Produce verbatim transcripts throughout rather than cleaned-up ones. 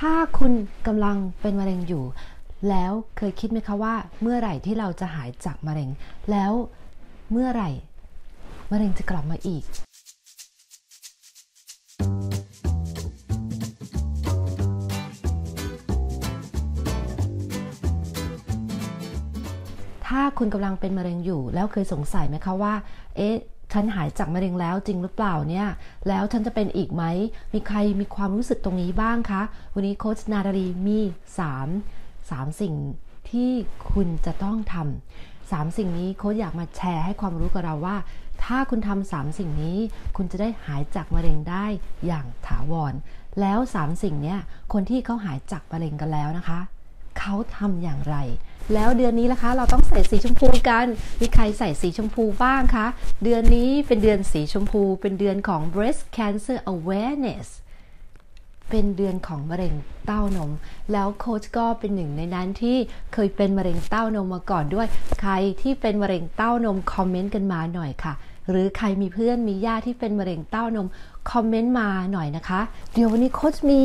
ถ้าคุณกำลังเป็นมะเร็งอยู่แล้วเคยคิดไหมคะว่าเมื่อไหร่ที่เราจะหายจากมะเร็งแล้วเมื่อไหร่มะเร็งจะกลับมาอีกถ้าคุณกำลังเป็นมะเร็งอยู่แล้วเคยสงสัยไหมคะว่าเอ๊ะฉันหายจากมะเร็งแล้วจริงหรือเปล่าเนี่ยแล้วฉันจะเป็นอีกไหมมีใครมีความรู้สึกตรงนี้บ้างคะวันนี้โค้ชนาดารีมีสามสามสิ่งที่คุณจะต้องทำสามสิ่งนี้โค้ชอยากมาแชร์ให้ความรู้กับเราว่าถ้าคุณทำสามสิ่งนี้คุณจะได้หายจากมะเร็งได้อย่างถาวรแล้วสามสิ่งเนี้ยคนที่เขาหายจากมะเร็งกันแล้วนะคะเขาทำอย่างไรแล้วเดือนนี้ล่ะคะเราต้องใส่สีชมพูกันมีใครใส่สีชมพูบ้างคะเดือนนี้เป็นเดือนสีชมพูเป็นเดือนของ breast cancer awareness เป็นเดือนของมะเร็งเต้านมแล้วโค้ชก็เป็นหนึ่งในนั้นที่เคยเป็นมะเร็งเต้านมมาก่อนด้วยใครที่เป็นมะเร็งเต้านมคอมเมนต์กันมาหน่อยค่ะหรือใครมีเพื่อนมีญาติที่เป็นมะเร็งเต้านมคอมเมนต์มาหน่อยนะคะเดี๋ยววันนี้โค้ชมี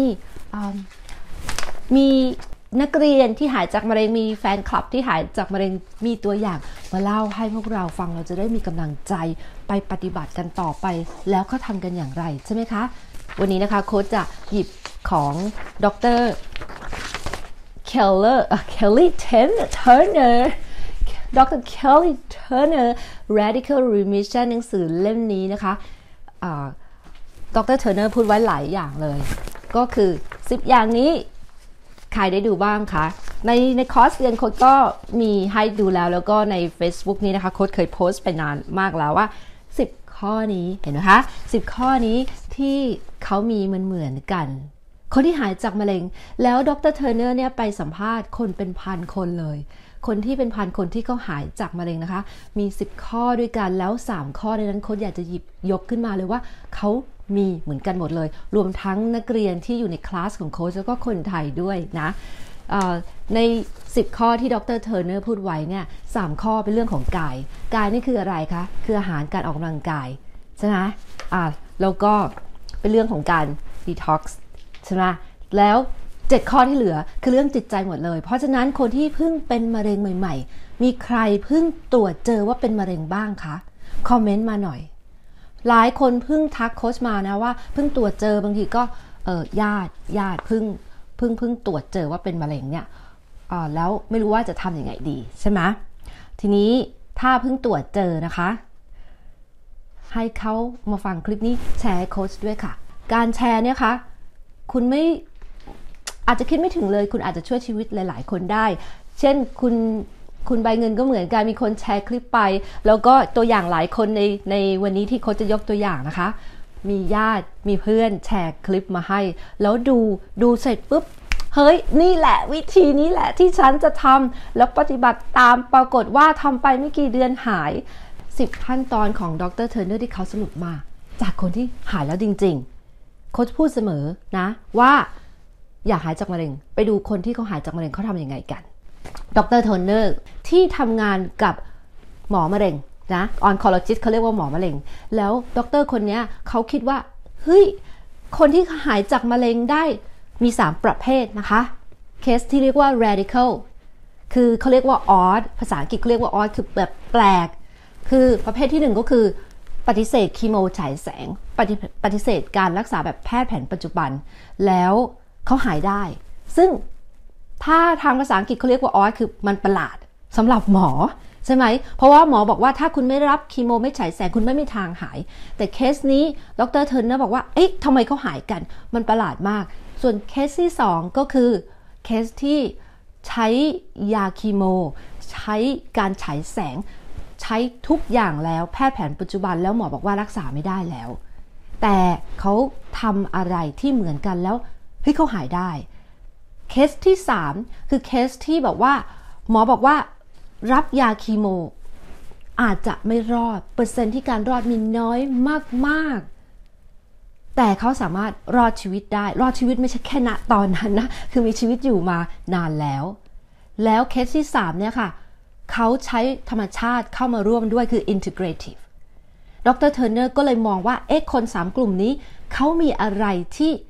มีนักเรียนที่หายจากมะเร็งมีแฟนคลับที่หายจากมะเร็งมีตัวอย่างมาเล่าให้พวกเราฟังเราจะได้มีกำลังใจไปปฏิบัติกันต่อไปแล้วเขาทำกันอย่างไรใช่ไหมคะวันนี้นะคะโค้ชจะหยิบของดร. เคลเลอร์เคลลี่เทนเทอร์เนอร์ดร. เคลลี่เทอร์เนอร์ Radical Remission หนังสือเล่มนี้นะคะดร. เทอร์เนอร์พูดไว้หลายอย่างเลยก็คือสิบอย่างนี้ใครได้ดูบ้างคะในในคอร์สเรียนโค้ชก็มีให้ดูแล้วแล้วก็ใน Facebook นี้นะคะโค้ชเคยโพสต์ไปนานมากแล้วว่าสิบข้อนี้เห็นไหมคะสิบข้อนี้ที่เขามีเหมือนเหมือนกันคนที่หายจากมะเร็งแล้วดร. เทอร์เนอร์เนี่ยไปสัมภาษณ์คนเป็นพันคนเลยคนที่เป็นพันคนที่เขาหายจากมะเร็งนะคะมีสิบข้อด้วยกันแล้วสามข้อในนั้นโค้ชอยากจะหยิบยกขึ้นมาเลยว่าเขามีเหมือนกันหมดเลยรวมทั้งนักเรียนที่อยู่ในคลาสของโค้ชแล้วก็คนไทยด้วยนะในสิบข้อที่ดร. เทอร์เนอร์พูดไว้เนี่ยสามข้อเป็นเรื่องของกายกายนี่คืออะไรคะคืออาหารการออกกำลังกายใช่ไหมอ่าแล้วก็เป็นเรื่องของการดีท็อกซ์ใช่ไหมแล้วเจ็ดข้อที่เหลือคือเรื่องจิตใจหมดเลยเพราะฉะนั้นคนที่เพิ่งเป็นมะเร็งใหม่ๆมีใครเพิ่งตรวจเจอว่าเป็นมะเร็งบ้างคะคอมเมนต์มาหน่อยหลายคนเพิ่งทักโค้ชมานะว่าเพิ่งตรวจเจอบางทีก็เออญาติญาติเพิ่งเพิ่งเพิ่งตรวจเจอว่าเป็นมะเร็งเนี่ยอ่าแล้วไม่รู้ว่าจะทำยังไงดีใช่ไหมทีนี้ถ้าเพิ่งตรวจเจอนะคะให้เขามาฟังคลิปนี้แชร์โค้ชด้วยค่ะการแชร์เนี่ยคะคุณไม่อาจจะคิดไม่ถึงเลยคุณอาจจะช่วยชีวิตหลายๆคนได้เช่นคุณคุณใบเงินก็เหมือนกันมีคนแชร์คลิปไปแล้วก็ตัวอย่างหลายคนในในวันนี้ที่โค้ชจะยกตัวอย่างนะคะมีญาติมีเพื่อนแชร์คลิปมาให้แล้วดูดูเสร็จปุ๊บเฮ้ยนี่แหละวิธีนี้แหละที่ฉันจะทำแล้วปฏิบัติตามปรากฏว่าทำไปไม่กี่เดือนหายสิบขั้นตอนของดร. เทอร์เนอร์ที่เขาสรุปมาจากคนที่หายแล้วจริงๆโค้ชพูดเสมอนะว่าอยากหายจากมะเร็งไปดูคนที่เขาหายจากมะเร็งเขาทำยังไงกันดร. เทอร์เนอร์ที่ทำงานกับหมอมะเร็งนะออนคอลจิสต์เขาเรียกว่าหมอมะเร็งแล้วดร.คนนี้เขาคิดว่าเฮ้ยคนที่หายจากมะเร็งได้มีสามประเภทนะคะเคสที่เรียกว่า radical คือเขาเรียกว่า odd ภาษาอังกฤษเขาเรียกว่า odd คือแบบแปลกคือประเภทที่หนึ่งก็คือปฏิเสธคีโมฉายแสงปฏิปฏิเสธการรักษาแบบแพทย์แผนปัจจุบันแล้วเขาหายได้ซึ่งถ้าทางภาษาอังกฤษเขาเรียกว่าออสคือมันประหลาดสำหรับหมอใช่ไหมเพราะว่าหมอบอกว่าถ้าคุณไม่รับคีโมไม่ฉายแสงคุณไม่มีทางหายแต่เคสนี้ดร. เทอร์เนอร์บอกว่าเอ๊ะทำไมเขาหายกันมันประหลาดมากส่วนเคสที่สองก็คือเคสที่ใช้ยาคีโมใช้การฉายแสงใช้ทุกอย่างแล้วแพทย์แผนปัจจุบันแล้วหมอบอกว่ารักษาไม่ได้แล้วแต่เขาทำอะไรที่เหมือนกันแล้วเฮ้ยเขาหายได้เคสที่สามคือเคสที่แบบว่าหมอบอกว่ารับยาคีโมอาจจะไม่รอดเปอร์เซ็นต์ที่การรอดมีน้อยมากๆแต่เขาสามารถรอดชีวิตได้รอดชีวิตไม่ใช่แค่ณตอนนั้นนะคือมีชีวิตอยู่มานานแล้วแล้วเคสที่สามเนี่ยค่ะเขาใช้ธรรมชาติเข้ามาร่วมด้วยคือ integrative ดร. เทอร์เนอร์ก็เลยมองว่าเอ๊ะคนสามกลุ่มนี้เขามีอะไรที่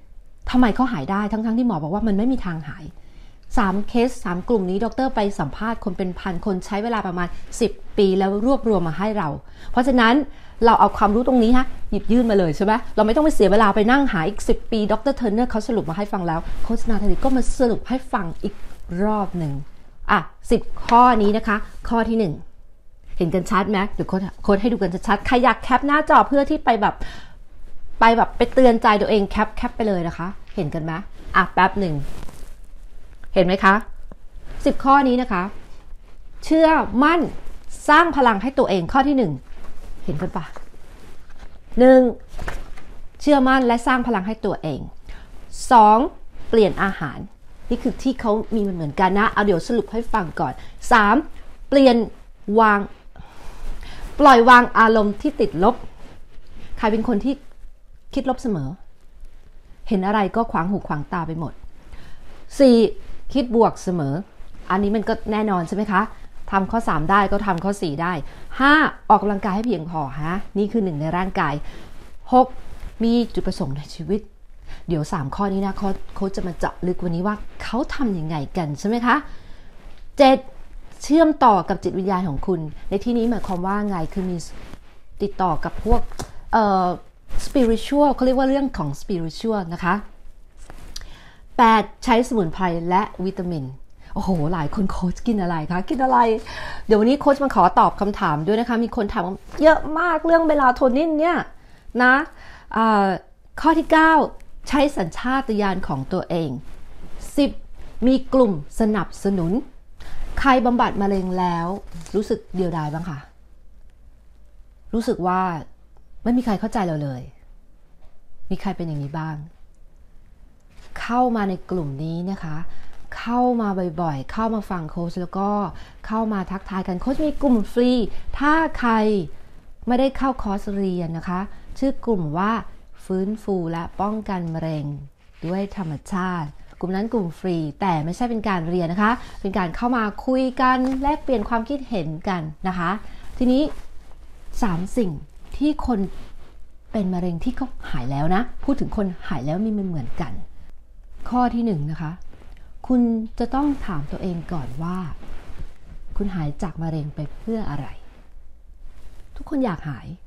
ทำไมเขาหายได้ทั้งๆที่หมอบอกว่ามันไม่มีทางหายสามเคสสามกลุ่มนี้ดรไปสัมภาษณ์คนเป็นพันคนใช้เวลาประมาณสิบปีแล้วรวบรวมมาให้เราเพราะฉะนั้นเราเอาความรู้ตรงนี้ฮะหยิบยื่นมาเลยใช่ไหมเราไม่ต้องไปเสียเวลาไปนั่งหาอีกสิบปีดรเทอร์เนอร์เขาสรุปมาให้ฟังแล้วโฆษณาทันทีก็มาสรุปให้ฟังอีกรอบหนึ่งอ่ะสิบข้อนี้นะคะข้อที่หนึ่งเห็นกันชัดไหมเดี๋ยวโค้ดโค้ดให้ดูกันชัดๆใครอยากแคปหน้าจอเพื่อที่ไปแบบไปแบบไปเตือนใจตัวเองแคปแคปไปเลยนะคะเห็นกันไหมอ่ะแป๊บหนึ่งเห็นไหมคะสิบข้อนี้นะคะเชื่อมั่นสร้างพลังให้ตัวเองข้อที่หนึ่งเห็นกันปะหนึ่งเชื่อมั่นและสร้างพลังให้ตัวเองสองเปลี่ยนอาหารนี่คือที่เขามีเหมือนกันนะเอาเดี๋ยวสรุปให้ฟังก่อนสามเปลี่ยนวางปล่อยวางอารมณ์ที่ติดลบใครเป็นคนที่คิดลบเสมอเห็นอะไรก็ขวางหูขวางตาไปหมดสี่คิดบวกเสมออันนี้มันก็แน่นอนใช่ไหมคะทำข้อสามได้ก็ทำข้อสี่ได้ห้าออกกำลังกายให้เพียงพอฮะนี่คือหนึ่งในร่างกายหกมีจุดประสงค์ในชีวิตเดี๋ยวสามข้อนี้นะเขาเขาจะมาเจาะลึกวันนี้ว่าเขาทำยังไงกันใช่ไหมคะเจ็ดเชื่อมต่อกับจิตวิญญาณของคุณในที่นี้หมายความว่าไงคือมีติดต่อกับพวกเอ่อ spiritual เขาเรียกว่าเรื่องของ spiritual นะคะแปดใช้สมุนไพรและวิตามินโอ้โหหลายคนโค้ชกินอะไรคะกินอะไรเดี๋ยววันนี้โค้ชมาขอตอบคำถามด้วยนะคะมีคนถามเยอะมากเรื่องเมลาโทนินเนี่ยนะข้อที่เก้าใช้สัญชาตญาณของตัวเองสิบมีกลุ่มสนับสนุนใครบำบัดมะเร็งแล้วรู้สึกเดียวดายบ้างคะรู้สึกว่าไม่มีใครเข้าใจเราเลยมีใครเป็นอย่างนี้บ้างเข้ามาในกลุ่มนี้นะคะเข้ามาบ่อยๆเข้ามาฟังโค้ชแล้วก็เข้ามาทักทายกันโค้ชมีกลุ่มฟรีถ้าใครไม่ได้เข้าคอร์สเรียนนะคะชื่อกลุ่มว่าฟื้นฟูและป้องกันมะเร็งด้วยธรรมชาติกลุ่มนั้นกลุ่มฟรีแต่ไม่ใช่เป็นการเรียนนะคะเป็นการเข้ามาคุยกันแลกเปลี่ยนความคิดเห็นกันนะคะทีนี้สามสิ่งที่คนเป็นมะเร็งที่เขาหายแล้วนะพูดถึงคนหายแล้วมีมันเหมือนกันข้อที่หนึ่งนะคะคุณจะต้องถามตัวเองก่อนว่าคุณหายจากมะเร็งไปเพื่ออะไรทุกคนอยากหาย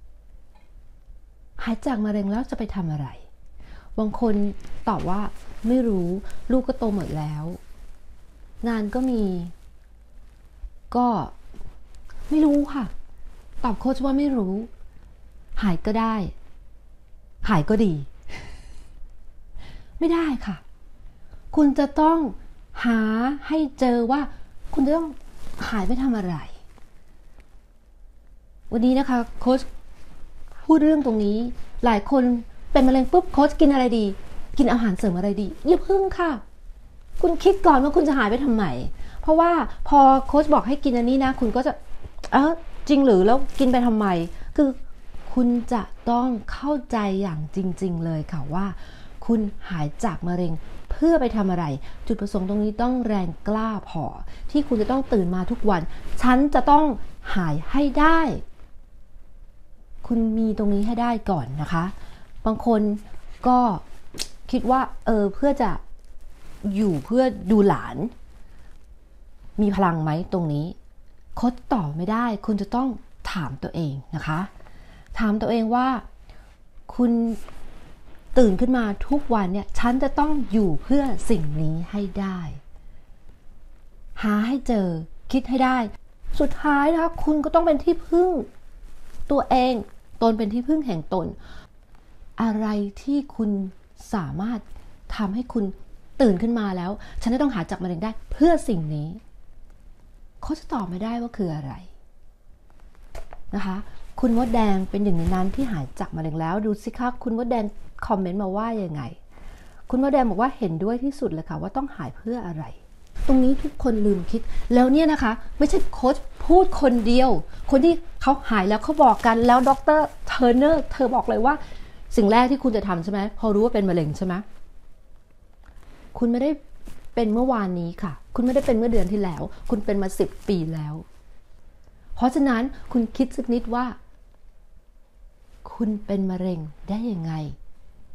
หายจากมะเร็งแล้วจะไปทำอะไรบางคนตอบว่าไม่รู้ลูกก็โตหมดแล้วงานก็มีก็ไม่รู้ค่ะตอบโค้ชว่าไม่รู้หายก็ได้หายก็ดีไม่ได้ค่ะคุณจะต้องหาให้เจอว่าคุณจะต้องหายไปทำอะไรวันนี้นะคะโค้ชพูดเรื่องตรงนี้หลายคนเป็นมะเร็งปุ๊บโค้ชกินอะไรดีกินอาหารเสริมอะไรดีอย่าพึ่งค่ะคุณคิดก่อนว่าคุณจะหายไปทำไมเพราะว่าพอโค้ชบอกให้กินอันนี้นะคุณก็จะเออจริงหรือแล้วกินไปทำไมคือคุณจะต้องเข้าใจอย่างจริงๆเลยค่ะว่าคุณหายจากมะเร็งเพื่อไปทำอะไรจุดประสงค์ตรงนี้ต้องแรงกล้าพอที่คุณจะต้องตื่นมาทุกวันฉันจะต้องหายให้ได้คุณมีตรงนี้ให้ได้ก่อนนะคะบางคนก็คิดว่าเออเพื่อจะอยู่เพื่อดูหลานมีพลังไหมตรงนี้โค้ชตอบไม่ได้คุณจะต้องถามตัวเองนะคะถามตัวเองว่าคุณตื่นขึ้นมาทุกวันเนี่ยฉันจะต้องอยู่เพื่อสิ่งนี้ให้ได้หาให้เจอคิดให้ได้สุดท้ายนะคะคุณก็ต้องเป็นที่พึ่งตัวเองตนเป็นที่พึ่งแห่งตนอะไรที่คุณสามารถทำให้คุณตื่นขึ้นมาแล้วฉันจะต้องหาจากมะเร็งได้เพื่อสิ่งนี้เขาจะตอบไม่ได้ว่าคืออะไรนะคะคุณมดแดงเป็นหนึ่งในนั้นที่หายจากมะเร็งแล้วดูสิคะคุณมดแดงคอมเมนต์มาว่ายังไงคุณมดแดงบอกว่าเห็นด้วยที่สุดเลยค่ะว่าต้องหายเพื่ออะไรตรงนี้ทุกคนลืมคิดแล้วเนี่ยนะคะไม่ใช่โค้ชพูดคนเดียวคนที่เขาหายแล้วเขาบอกกันแล้วดรเทอร์เนอร์เธอบอกเลยว่าสิ่งแรกที่คุณจะทำใช่ไหมพอรู้ว่าเป็นมะเร็งใช่ไหมคุณไม่ได้เป็นเมื่อวานนี้ค่ะคุณไม่ได้เป็นเมื่อเดือนที่แล้วคุณเป็นมาสิบปีแล้วเพราะฉะนั้นคุณคิดสักนิดว่าคุณเป็นมะเร็งได้ยังไง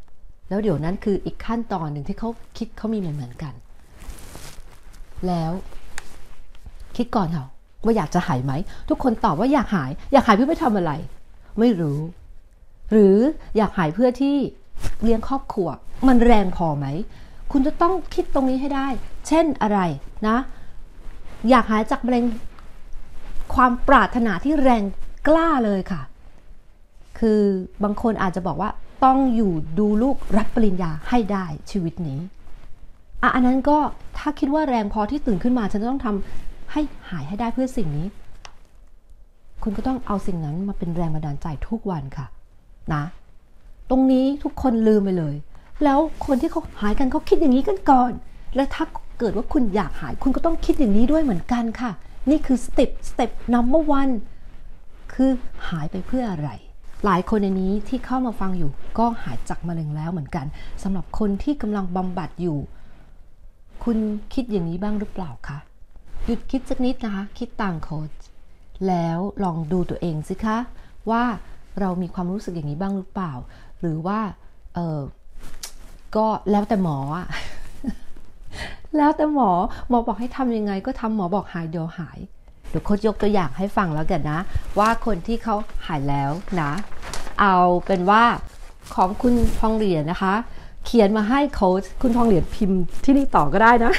แล้วเดี๋ยวนั้นคืออีกขั้นตอนหนึ่งที่เขาคิดเขามีเหมือนๆกันแล้วคิดก่อนเหรอว่าอยากจะหายไหมทุกคนตอบว่าอยากหายอยากหายเพื่อไปทำอะไรไม่รู้หรืออยากหายเพื่อที่เลี้ยงครอบครัวมันแรงพอไหมคุณจะต้องคิดตรงนี้ให้ได้เช่นอะไรนะอยากหายจากมะเร็งความปรารถนาที่แรงกล้าเลยค่ะคือบางคนอาจจะบอกว่าต้องอยู่ดูลูกรับปริญญาให้ได้ชีวิตนี้อ่ะอันนั้นก็ถ้าคิดว่าแรงพอที่ตื่นขึ้นมาฉันจะต้องทำให้หายให้ได้เพื่อสิ่งนี้คุณก็ต้องเอาสิ่งนั้นมาเป็นแรงบันดาลใจทุกวันค่ะนะตรงนี้ทุกคนลืมไปเลยแล้วคนที่เขาหายกันเขาคิดอย่างนี้กันก่อนและถ้าเกิดว่าคุณอยากหายคุณก็ต้องคิดอย่างนี้ด้วยเหมือนกันค่ะนี่คือสเต็ปสเต็ป นัมเบอร์ วันคือหายไปเพื่ออะไรหลายคนในนี้ที่เข้ามาฟังอยู่ก็หายจากมะเร็งแล้วเหมือนกันสำหรับคนที่กำลังบำบัดอยู่คุณคิดอย่างนี้บ้างหรือเปล่าคะหยุดคิดสักนิดนะคะคิดตามโค้ชแล้วลองดูตัวเองสิคะว่าเรามีความรู้สึกอย่างนี้บ้างหรือเปล่าหรือว่าเออก็แล้วแต่หมออะ แล้วแต่หมอหมอบอกให้ทำยังไงก็ทำหมอบอกหายเดี๋ยวหายเดี๋ยวโค้ชยกตัวอย่างให้ฟังแล้วกันนะว่าคนที่เขาหายแล้วนะเอาเป็นว่าของคุณทองเหรียญนะคะเขียนมาให้โค้ชคุณทองเหรียญพิมพ์ที่นี่ต่อก็ได้นะ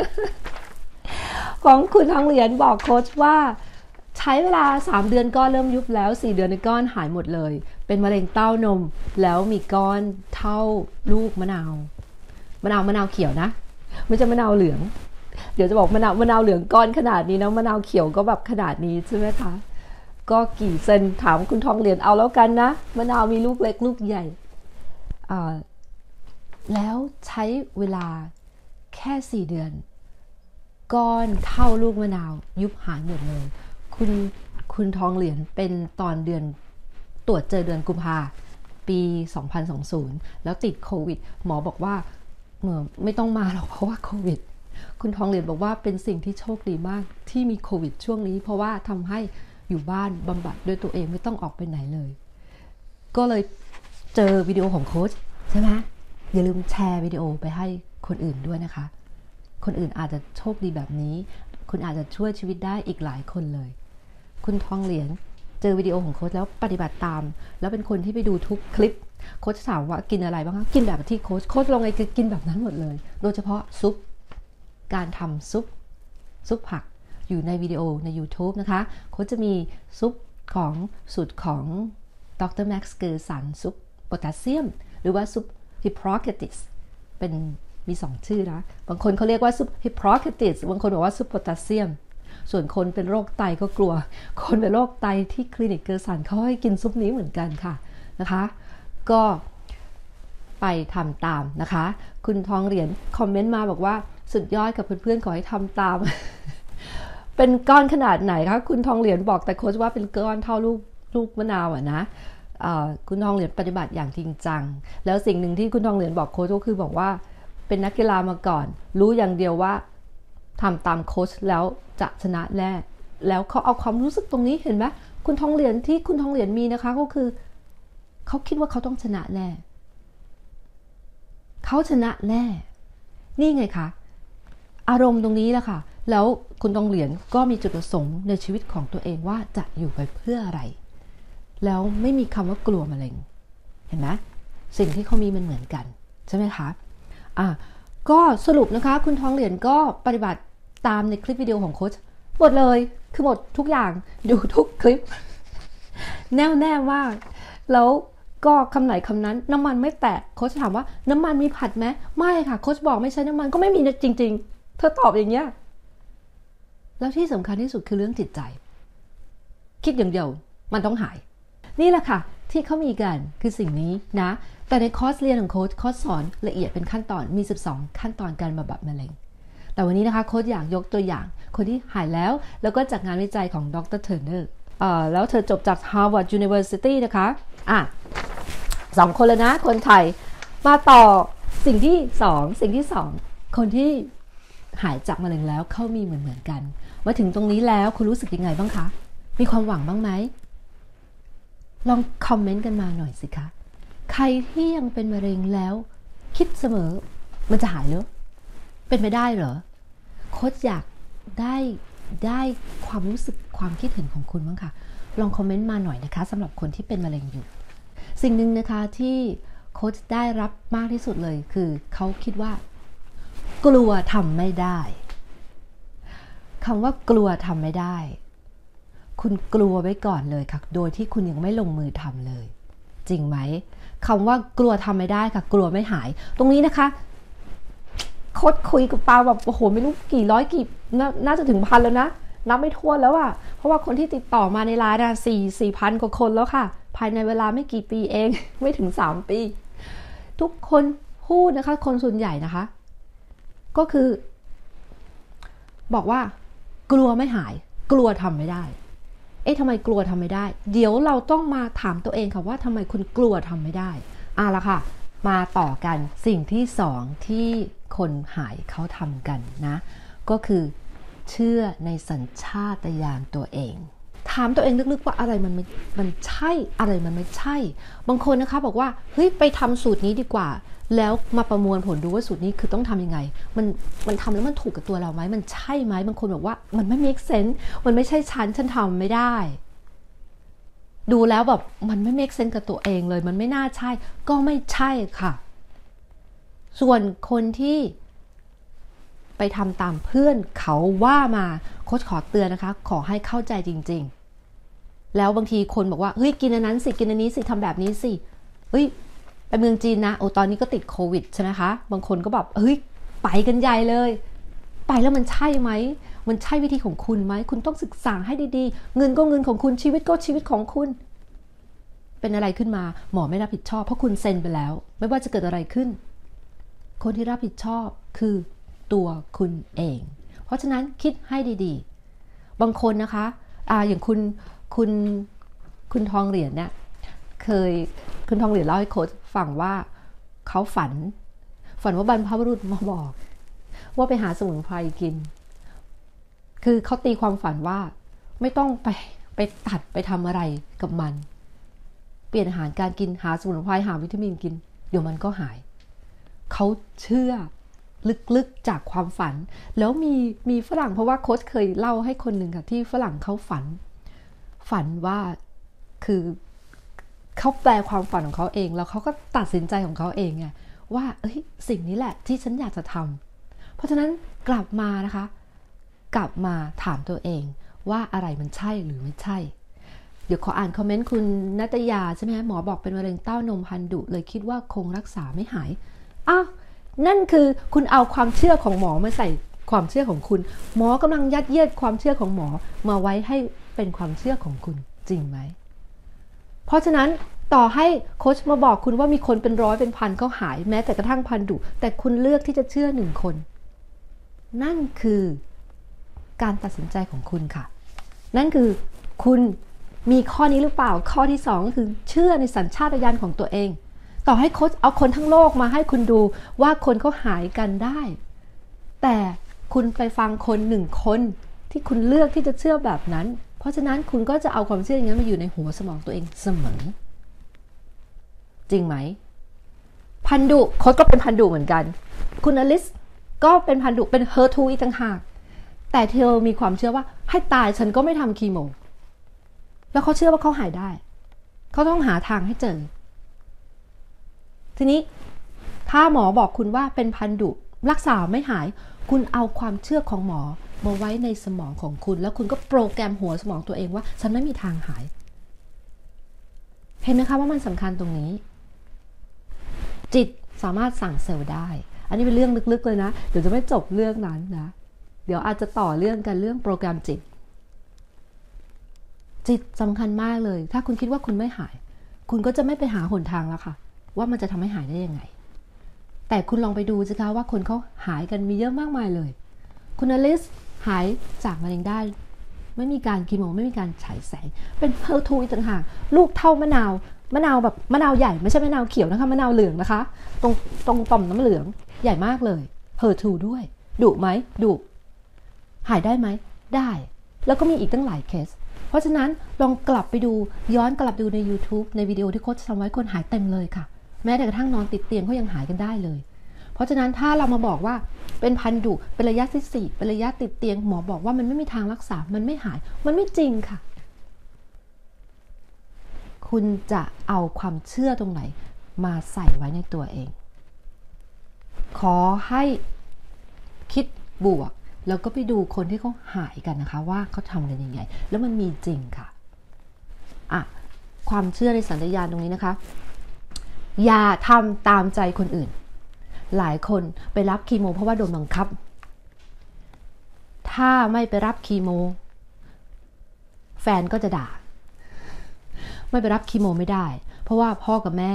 ของคุณทองเหรียญบอกโค้ชว่าใช้เวลาสามเดือนก้อนเริ่มยุบแล้วสี่เดือนในก้อนหายหมดเลยเป็นมะเร็งเต้านมแล้วมีก้อนเท่าลูกมะนาวมะนาวมะนาวเขียวนะไม่ใช่มะนาวเหลืองเดี๋ยวจะบอกมะนาวมะนาวเหลืองก้อนขนาดนี้นะมะนาวเขียวก็แบบขนาดนี้ใช่ไหมคะก็กี่เซนถามคุณทองเหรียญเอาแล้วกันนะมะนาวมีลูกเล็กลูกใหญ่อ่าแล้วใช้เวลาแค่สี่เดือนก้อนเท่าลูกมะนาวยุบหายหมดเลยคุณคุณทองเหรียญเป็นตอนเดือนตรวจเจอเดือนกุมภาปีสองพันยี่สิบแล้วติดโควิดหมอบอกว่าเมื่อไม่ต้องมาหรอกเพราะว่าโควิดคุณทองเหรียญบอกว่าเป็นสิ่งที่โชคดีมากที่มีโควิดช่วงนี้เพราะว่าทำให้อยู่บ้านบำบัดด้วยตัวเองไม่ต้องออกไปไหนเลยก็เลยเจอวิดีโอของโค้ชใช่ไหมอย่าลืมแชร์วิดีโอไปให้คนอื่นด้วยนะคะคนอื่นอาจจะโชคดีแบบนี้คุณอาจจะช่วยชีวิตได้อีกหลายคนเลยคุณทองเหรียญเจอวิดีโอของโค้ชแล้วปฏิบัติตามแล้วเป็นคนที่ไปดูทุกคลิปโค้ชถามว่ากินอะไรบ้างคะกินแบบที่โค้ชโค้ชลงไงกินแบบนั้นหมดเลยโดยเฉพาะซุปการทำซุปซุปผักอยู่ในวิดีโอใน YouTube นะคะโค้ชจะมีซุปของสูตรของดร. แม็กซ์ เกอร์สันซุปโพแทสเซียมหรือว่าซุปฮิปโปเคติสเป็นมีสองชื่อนะบางคนเขาเรียกว่าซุปฮิปโปเคติสบางคนบอกว่าซุปโพแทสเซียมส่วนคนเป็นโรคไตก็กลัวคนเป็นโรคไตที่คลินิกเกอร์สันเขาให้กินซุปนี้เหมือนกันค่ะนะคะก็ไปทำตามนะคะคุณทองเหรียญคอมเมนต์มาบอกว่าสุดยอดกับเพื่อนๆขอให้ทำตาม เป็นก้อนขนาดไหนคะคุณทองเหรียญบอกแต่โค้ชว่าเป็นก้อนเท่าลูกลูกมะนาวอ่ะนะคุณทองเหรียญปฏิบัติอย่างจริงจังแล้วสิ่งหนึ่งที่คุณทองเหรียญบอกโค้ชก็คือบอกว่าเป็นนักกีฬามาก่อนรู้อย่างเดียวว่าทำตามโค้ชแล้วจะชนะแน่แล้วเขาเอาความรู้สึกตรงนี้เห็นไหมคุณทองเหรียญที่คุณทองเหรียญมีนะคะก็คือเขาคิดว่าเขาต้องชนะแน่เขาชนะแน่นี่ไงคะอารมณ์ตรงนี้แหละค่ะแล้วคุณทองเหรียญก็มีจุดประสงค์ในชีวิตของตัวเองว่าจะอยู่ไปเพื่ออะไรแล้วไม่มีคำว่ากลัวมะเร็งเห็นไหมสิ่งที่เขามีมันเหมือนกันใช่ไหมคะอ่ะก็สรุปนะคะคุณทองเหรียญก็ปฏิบัติตามในคลิปวิดีโอของโค้ชหมดเลยคือหมดทุกอย่างดูทุกคลิปแน่วแน่มากแล้วก็คำไหนคำนั้นน้ำมันไม่แตกโค้ชถามว่าน้ำมันมีผัดไหมไม่ค่ะโค้ชบอกไม่ใช่น้ำมันก็ไม่มีจริงๆเธอตอบอย่างเงี้ยแล้วที่สำคัญที่สุดคือเรื่องจิตใจคิดอย่างเดียวมันต้องหายนี่แหละค่ะที่เขามีกันคือสิ่งนี้นะแต่ในคอร์สเรียนของโค้ชคอร์สสอนละเอียดเป็นขั้นตอนมีสิบสองขั้นตอนการบำบัดมะเร็งแต่วันนี้นะคะโค้ชอยากยกตัวอย่างคนที่หายแล้วแล้วก็จากงานวิจัยของดร. เทอร์เนอร์อ่าแล้วเธอจบจาก Harvard University นะคะอ่ะสองคนเลยนะคนไทยมาต่อสิ่งที่สองสิ่งที่สองคนที่หายจากมะเร็งแล้วเขามีเหมือนเหมือนกันมาถึงตรงนี้แล้วคุณรู้สึกยังไงบ้างคะมีความหวังบ้างไหมลองคอมเมนต์กันมาหน่อยสิคะใครที่ยังเป็นมะเร็งแล้วคิดเสมอมันจะหายหรือเป็นไปได้เหรอโค้ชอยากได้ได้ความรู้สึกความคิดเห็นของคุณบ้างค่ะลองคอมเมนต์มาหน่อยนะคะสำหรับคนที่เป็นมะเร็งอยู่สิ่งหนึ่งนะคะที่โค้ชได้รับมากที่สุดเลยคือเขาคิดว่ากลัวทำไม่ได้คำว่ากลัวทำไม่ได้คุณกลัวไว้ก่อนเลยค่ะโดยที่คุณยังไม่ลงมือทำเลยจริงไหมคำว่ากลัวทำไม่ได้ค่ะกลัวไม่หายตรงนี้นะคะโค้ชคุยกับปาแบบโอ้โหไม่รู้กี่ร้อยกี่นน่าจะถึงพันแล้วนะนับไม่ถ้วนแล้วอะเพราะว่าคนที่ติดต่อมาในไลน์นะสี่สี่พันกว่าคนแล้วค่ะภายในเวลาไม่กี่ปีเอง ไม่ถึงสามปีทุกคนพูดนะคะคนส่วนใหญ่นะคะก็คือบอกว่ากลัวไม่หายกลัวทำไม่ได้เอ๊ะทำไมกลัวทำไม่ได้เดี๋ยวเราต้องมาถามตัวเองค่ะว่าทำไมคุณกลัวทำไม่ได้อ่ะละค่ะมาต่อกันสิ่งที่สองที่คนหายเขาทำกันนะก็คือเชื่อในสัญชาตญาณตัวเองถามตัวเองลึกๆว่าอะไรมันมันใช่อะไรมันไม่ใช่บางคนนะคะบอกว่าเฮ้ยไปทำสูตรนี้ดีกว่าแล้วมาประมวลผลดูว่าสูตรนี้คือต้องทำยังไงมันมันทำแล้วมันถูกกับตัวเราไหมมันใช่ไหมบางคนบอกว่ามันไม่ make sense มันไม่ใช่ฉันฉันทำไม่ได้ดูแล้วแบบมันไม่ make sense กับตัวเองเลยมันไม่น่าใช่ก็ไม่ใช่ค่ะส่วนคนที่ไปทำตามเพื่อนเขาว่ามาโค้ชขอเตือนนะคะขอให้เข้าใจจริงๆแล้วบางทีคนบอกว่าเฮ้ยกินอันนั้นสิกินอันนี้สิทำแบบนี้สิเฮ้ยไปเมืองจีนนะโอ้ตอนนี้ก็ติดโควิดใช่ไหมคะบางคนก็แบบเฮ้ยไปกันใหญ่เลยไปแล้วมันใช่ไหมมันใช่วิธีของคุณไหมคุณต้องศึกษาให้ดีๆเงินก็เงินของคุณชีวิตก็ชีวิตของคุณเป็นอะไรขึ้นมาหมอไม่รับผิดชอบเพราะคุณเซ็นไปแล้วไม่ว่าจะเกิดอะไรขึ้นคนที่รับผิดชอบคือตัวคุณเองเพราะฉะนั้นคิดให้ดีๆบางคนนะคะอ่าอย่างคุณคุณคุณทองเหรียญเนี่ยเคยคุณทองเหรียญเล่าให้โค้ชฟังว่าเขาฝันฝันว่าบรรพบุรุษมาบอกว่าไปหาสมุนไพรกินคือเขาตีความฝันว่าไม่ต้องไปไปตัดไปทำอะไรกับมันเปลี่ยนอาหารการกินหาสมุนไพรหาวิตามินกินเดี๋ยวมันก็หายเขาเชื่อลึกๆจากความฝันแล้วมีมีฝรั่งเพราะว่าโค้ชเคยเล่าให้คนหนึ่งค่ะที่ฝรั่งเขาฝันฝันว่าคือเขาแปลความฝันของเขาเองแล้วเขาก็ตัดสินใจของเขาเองไงว่าเอ้ยสิ่งนี้แหละที่ฉันอยากจะทำเพราะฉะนั้นกลับมานะคะกลับมาถามตัวเองว่าอะไรมันใช่หรือไม่ใช่เดี๋ยวขออ่านคอมเมนต์คุณณัตยาใช่ไหมหมอบอกเป็นมะเร็งเต้านมพันธุเลยคิดว่าคงรักษาไม่หายอ้าวนั่นคือคุณเอาความเชื่อของหมอมาใส่ความเชื่อของคุณหมอกำลังยัดเยียดความเชื่อของหมอมาไว้ให้เป็นความเชื่อของคุณจริงไหมเพราะฉะนั้นต่อให้โค้ชมาบอกคุณว่ามีคนเป็นร้อยเป็นพันก็หายแม้แต่กระทั่งพันดุแต่คุณเลือกที่จะเชื่อหนึ่งคนนั่นคือการตัดสินใจของคุณค่ะนั่นคือคุณมีข้อนี้หรือเปล่าข้อที่สองก็คือเชื่อในสัญชาตญาณของตัวเองต่อให้โค้ชเอาคนทั้งโลกมาให้คุณดูว่าคนเขาหายกันได้แต่คุณไปฟังคนหนึ่งคนที่คุณเลือกที่จะเชื่อแบบนั้นเพราะฉะนั้นคุณก็จะเอาความเชื่ออย่างนั้นมาอยู่ในหัวสมองตัวเองเสมอจริงไหมพันธุโค้ชก็เป็นพันธุเหมือนกันคุณอลิสก็เป็นพันธุเป็นเฮอร์ทูอีกต่างหากแต่เธอมีความเชื่อว่าให้ตายฉันก็ไม่ทำคีโมแล้วเขาเชื่อว่าเขาหายได้เขาต้องหาทางให้เจอทีนี้ถ้าหมอบอกคุณว่าเป็นพันธุรักษาไม่หายคุณเอาความเชื่อของหมอมาไว้ในสมองของคุณแล้วคุณก็โปรแกรมหัวสมองตัวเองว่าฉันไม่มีทางหายเห็นไหมคะว่ามันสำคัญตรงนี้จิตสามารถสั่งเซลล์ได้อันนี้เป็นเรื่องลึกๆเลยนะเดี๋ยวจะไม่จบเรื่องนั้นนะเดี๋ยวอาจจะต่อเรื่องกันเรื่องโปรแกรมจิตจิตสำคัญมากเลยถ้าคุณคิดว่าคุณไม่หายคุณก็จะไม่ไปหาหนทางแล้วค่ะว่ามันจะทำให้หายได้ยังไงแต่คุณลองไปดูสิคะว่าคนเขาหายกันมีเยอะมากมายเลยคุณอลิสหายจากมะเร็งได้ไม่มีการคีโมไม่มีการฉายแสงเป็นเฮอร์ทูอีกต่างหากลูกเท่ามะนาวมะนาวแบบมะนาวใหญ่ไม่ใช่มะนาวเขียวนะคะมะนาวเหลืองนะคะตรงตรงต่อมน้ำเหลืองใหญ่มากเลยเฮอร์ทูด้วยดุไหมดุหายได้ไหมได้แล้วก็มีอีกตั้งหลายเคสเพราะฉะนั้นลองกลับไปดูย้อนกลับดูใน YouTube ในวิดีโอที่โค้ชทำไว้คนหายเต็มเลยค่ะแม้แต่กระทั่งนอนติดเตียงก็ยังหายกันได้เลยเพราะฉะนั้นถ้าเรามาบอกว่าเป็นพันธุ์ดุเป็นระยะที่สี่เป็นระยะติดเตียงหมอบอกว่ามันไม่มีทางรักษามันไม่หายมันไม่จริงค่ะคุณจะเอาความเชื่อตรงไหนมาใส่ไว้ในตัวเองขอให้คิดบวกแล้วก็ไปดูคนที่เขาหายกันนะคะว่าเขาทำกันยังไงแล้วมันมีจริงค่ะอ่ะความเชื่อในสัญญาณตรงนี้นะคะอย่าทำตามใจคนอื่นหลายคนไปรับคีโมเพราะว่าโดนบังคับถ้าไม่ไปรับคีโมแฟนก็จะด่าไม่ไปรับคีโมไม่ได้เพราะว่าพ่อกับแม่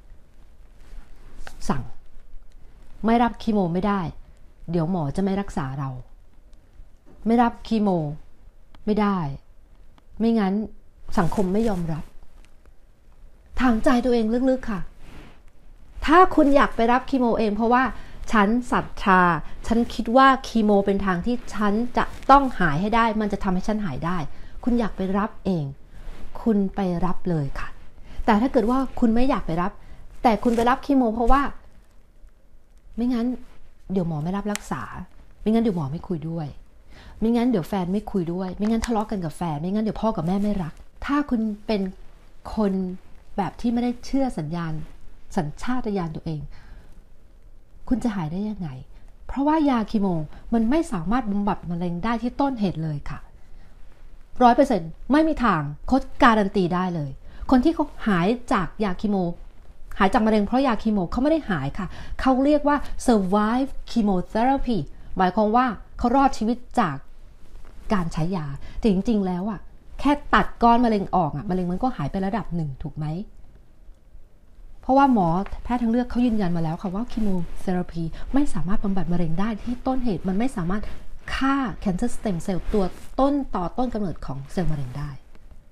สั่งไม่รับคีโมไม่ได้เดี๋ยวหมอจะไม่รักษาเราไม่รับคีโมไม่ได้ไม่งั้นสังคมไม่ยอมรับถามใจตัวเองลึกๆค่ะถ้าคุณอยากไปรับคีโมเองเพราะว่าฉันศรัทธาฉันคิดว่าคีโมเป็นทางที่ฉันจะต้องหายให้ได้มันจะทำให้ฉันหายได้คุณอยากไปรับเองคุณไปรับเลยค่ะแต่ถ้าเกิดว่าคุณไม่อยากไปรับแต่คุณไปรับคีโมเพราะว่าไม่งั้นเดี๋ยวหมอไม่รับรักษาไม่งั้นเดี๋ยวหมอไม่คุยด้วยไม่งั้นเดี๋ยวแฟนไม่คุยด้วยไม่งั้นทะเลาะกันกับแฟนไม่งั้นเดี๋ยวพ่อกับแม่ไม่รักถ้าคุณเป็นคนแบบที่ไม่ได้เชื่อสัญญาณสัญชาตญาณตัวเองคุณจะหายได้ยังไงเพราะว่ายาคีโมมันไม่สามารถบำบัดมะเร็งได้ที่ต้นเหตุเลยค่ะร้อยเปอร์เซ็นต์ไม่มีทางเขาการันตีได้เลยคนที่เขาหายจากยาคีโมหายจากมะเร็งเพราะยาคีโมเขาไม่ได้หายค่ะเขาเรียกว่า survive chemotherapy หมายความว่าเขารอดชีวิตจากการใช้ยาแต่จริงๆแล้วอ่ะแค่ตัดก้อนมะเร็งออกอ่ะมะเร็งมันก็หายไประดับหนึ่งถูกไหมเพราะว่าหมอแพทย์ทางเลือกเขายืนยันมาแล้วค่ะว่าคีโมเทอราพีไม่สามารถบำบัดมะเร็งได้ที่ต้นเหตุมันไม่สามารถฆ่า cancer stem cell ตัวต้นต่อต้นกำเนิดของเซลล์มะเร็งได้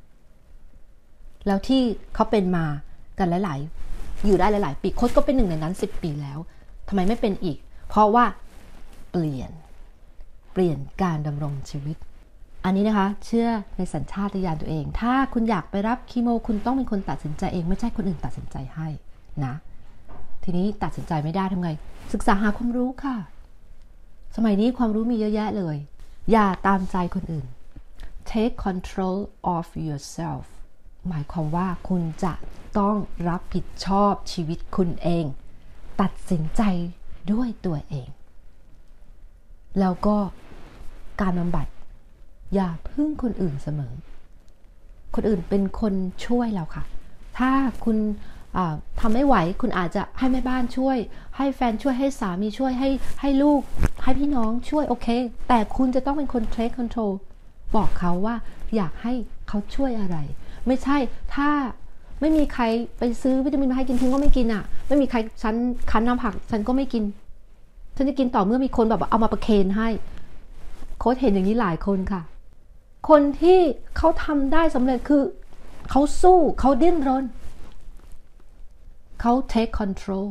แล้วที่เขาเป็นมากันหลายๆอยู่ได้หลายๆปีโค้ชก็เป็นหนึ่งในนั้นสิบปีแล้วทำไมไม่เป็นอีกเพราะว่าเปลี่ยนเปลี่ยนการดำรงชีวิตอันนี้นะคะเชื่อในสัญชาตญาณตัวเองถ้าคุณอยากไปรับคีโมคุณต้องเป็นคนตัดสินใจเองไม่ใช่คนอื่นตัดสินใจให้นะทีนี้ตัดสินใจไม่ได้ทำไงศึกษาหาความรู้ค่ะสมัยนี้ความรู้มีเยอะแยะเลยอย่าตามใจคนอื่น take control of yourself หมายความว่าคุณจะต้องรับผิดชอบชีวิตคุณเองตัดสินใจด้วยตัวเองแล้วก็การบำบัดอย่าพึ่งคนอื่นเสมอคนอื่นเป็นคนช่วยเราค่ะถ้าคุณทำไม่ไหวคุณอาจจะให้แม่บ้านช่วยให้แฟนช่วยให้สามีช่วยให้ให้ลูกให้พี่น้องช่วยโอเคแต่คุณจะต้องเป็นคน take control บอกเขาว่าอยากให้เขาช่วยอะไรไม่ใช่ถ้าไม่มีใครไปซื้อวิตามินมาให้กินฉันก็ไม่กินอ่ะไม่มีใครฉันคั้นน้ำผักฉันก็ไม่กินฉันจะกินต่อเมื่อมีคนแบบเอามาประเคนให้โค้ชเห็นอย่างนี้หลายคนค่ะคนที่เขาทำได้สำเร็จคือเขาสู้เขาดิ้นรนเขา take control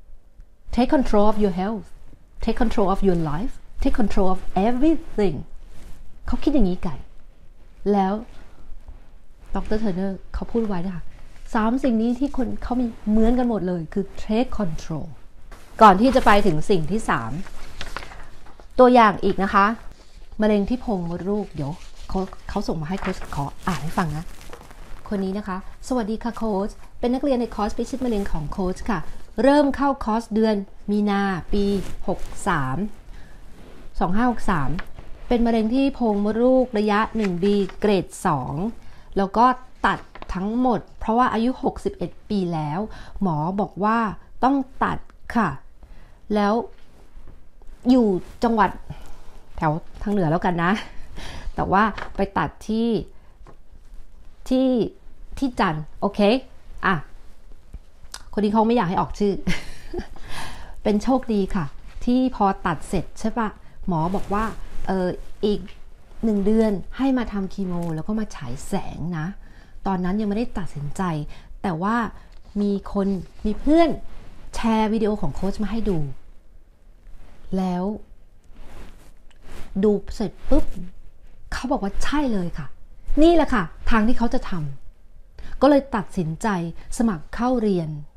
take control of your health take control of your life take control of everything เขาคิดอย่างนี้กันแล้วดร.เทอร์เนอร์เขาพูดไว้นะคะสามสิ่งนี้ที่คนเขามีเหมือนกันหมดเลยคือ take control ก่อนที่จะไปถึงสิ่งที่สามตัวอย่างอีกนะคะมะเร็งที่โพรงมดลูกเดี๋ยวเขาเขาส่งมาให้โค้ชขออ่านให้ฟังนะคนนี้นะคะสวัสดีค่ะโค้ชเป็นนักเรียนในคอร์สพิชิตมะเร็งของโค้ชค่ะเริ่มเข้าคอร์สเดือนมีนาปีหกสาม สองห้าหกสามเป็นมะเร็งที่โพรงมดลูกระยะ หนึ่ง บี เกรดสองแล้วก็ตัดทั้งหมดเพราะว่าอายุหกสิบเอ็ดปีแล้วหมอบอกว่าต้องตัดค่ะแล้วอยู่จังหวัดแถวทางเหนือแล้วกันนะแต่ว่าไปตัดที่ที่ที่จันทร์โอเคอ่ะคนนี้เขาไม่อยากให้ออกชื่อ เป็นโชคดีค่ะที่พอตัดเสร็จใช่ปะหมอบอกว่าเอออีกหนึ่งเดือนให้มาทำคีโมแล้วก็มาฉายแสงนะตอนนั้นยังไม่ได้ตัดสินใจแต่ว่ามีคนมีเพื่อนแชร์วิดีโอของโค้ชมาให้ดูแล้วดูเสร็จปุ๊บเขาบอกว่าใช่เลยค่ะนี่แหละค่ะทางที่เขาจะทำก็เลยตัดสินใจสมัครเข้าเรียน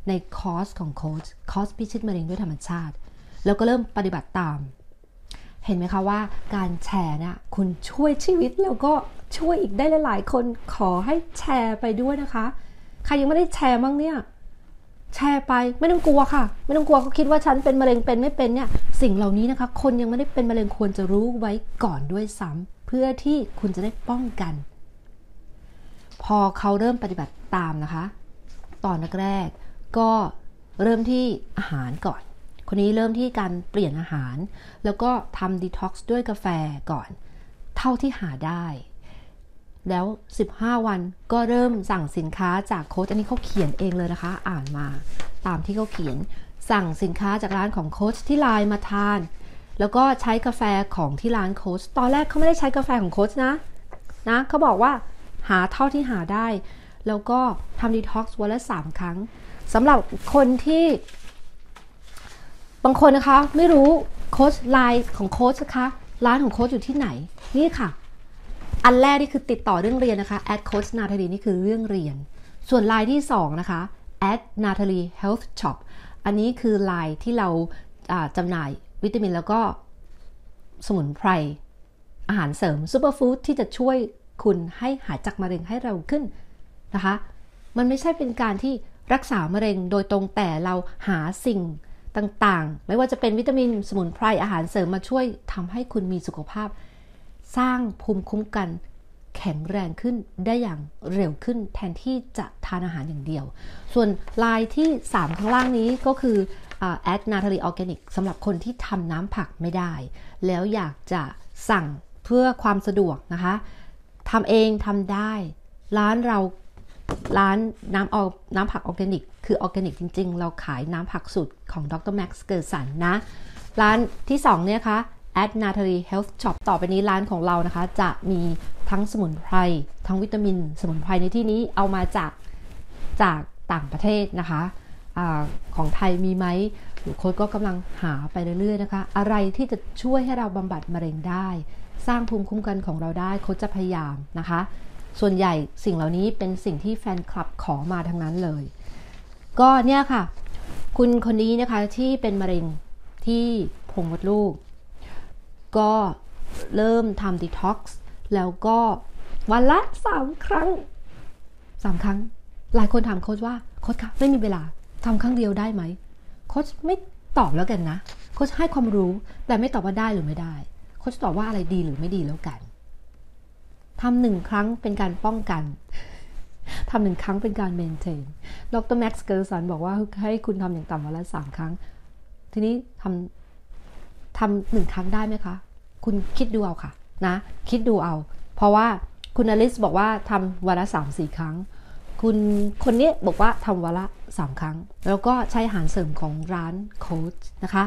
ในคอร์สของโค้ชคอร์สพิชิตมะเร็งด้วยธรรมชาติแล้วก็เริ่มปฏิบัติตามเห็นไหมคะว่าการแชร์เนี่ยคุณช่วยชีวิตแล้วก็ช่วยอีกได้หลายๆคนขอให้แชร์ไปด้วยนะคะใครยังไม่ได้แชร์บ้างเนี่ยแชร์ไปไม่ต้องกลัวค่ะไม่ต้องกลัวเขาคิดว่าฉันเป็นมะเร็งเป็นไม่เป็นเนี่ยสิ่งเหล่านี้นะคะคนยังไม่ได้เป็นมะเร็งควรจะรู้ไว้ก่อนด้วยซ้ำเพื่อที่คุณจะได้ป้องกันพอเขาเริ่มปฏิบัติตามนะคะตอนแรกๆก็เริ่มที่อาหารก่อนคนนี้เริ่มที่การเปลี่ยนอาหารแล้วก็ทำดีท็อกซ์ด้วยกาแฟก่อนเท่าที่หาได้แล้วสิบห้าวันก็เริ่มสั่งสินค้าจากโค้ชอันนี้เขาเขียนเองเลยนะคะอ่านมาตามที่เขาเขียนสั่งสินค้าจากร้านของโค้ชที่ไลน์มาทานแล้วก็ใช้กาแฟของที่ร้านโค้ชตอนแรกเขาไม่ได้ใช้กาแฟของโค้ชนะนะเขาบอกว่าหาเท่าที่หาได้แล้วก็ทำดีท็อกซ์วันละสามครั้งสำหรับคนที่บางคนนะคะไม่รู้โค้ชไลน์ของโค้ชนะคะร้านของโค้ชอยู่ที่ไหนนี่ค่ะอันแรกนี่คือติดต่อเรื่องเรียนนะคะ at coach Natalie นี่คือเรื่องเรียนส่วนไลน์ที่สองนะคะ at Natalie Health Shop อันนี้คือไลน์ที่เราจำหน่ายวิตามินแล้วก็สมุนไพรอาหารเสริมซูเปอร์ฟู้ดที่จะช่วยคุณให้หายจากมะเร็งให้เร็วขึ้นนะคะมันไม่ใช่เป็นการที่รักษามะเร็งโดยตรงแต่เราหาสิ่งต่างๆไม่ว่าจะเป็นวิตามินสมุนไพรอาหารเสริมมาช่วยทำให้คุณมีสุขภาพสร้างภูมิคุ้มกันแข็งแรงขึ้นได้อย่างเร็วขึ้นแทนที่จะทานอาหารอย่างเดียวส่วนลายที่สามข้างล่างนี้ก็คือ at Natalie Organic สำหรับคนที่ทำน้ำผักไม่ได้แล้วอยากจะสั่งเพื่อความสะดวกนะคะทำเองทำได้ร้านเราร้านน้ำออน้ำผักออร์แกนิกคือออร์แกนิกจริงๆเราขายน้ำผักสูตรของดรแม็กซ์เกิร์สันนะร้านที่สองเนี่ยคะ at Natalie Health Shop ต่อไปนี้ร้านของเรานะคะจะมีทั้งสมุนไพรทั้งวิตามินสมุนไพรในที่นี้เอามาจากจากต่างประเทศนะคะอาของไทยมีไหมหรือโค้ชก็กำลังหาไปเรื่อยๆนะคะอะไรที่จะช่วยให้เราบำบัดมะเร็งได้สร้างภูมิคุ้มกันของเราได้โค้ชจะพยายามนะคะส่วนใหญ่สิ่งเหล่านี้เป็นสิ่งที่แฟนคลับขอมาทั้งนั้นเลยก็เนี่ยค่ะคุณคนนี้นะคะที่เป็นมะเร็งที่โพรงมดลูกก็เริ่มทำดีท็อกซ์แล้วก็วันละสามครั้งสามครั้งหลายคนถามโค้ชว่าโค้ชคะไม่มีเวลาทำครั้งเดียวได้ไหมโค้ชไม่ตอบแล้วกันนะโค้ชให้ความรู้แต่ไม่ตอบว่าได้หรือไม่ได้โค้ชตอบว่าอะไรดีหรือไม่ดีแล้วกันทำหนึ่งครั้งเป็นการป้องกันทำหนึ่งครั้งเป็นการเมนเทนดรแม็กซ์เกอร์สันบอกว่าให้คุณทำอย่างต่ำวันละสามครั้งทีนี้ทำทำหนึ่งครั้งได้ไหมคะคุณคิดดูเอาค่ะนะคิดดูเอาเพราะว่าคุณอลิสบอกว่าทำวันละสามสี่ครั้งคุณคนนี้บอกว่าทำวันละสามครั้งแล้วก็ใช้อาหารเสริมของร้านโค้ชนะคะ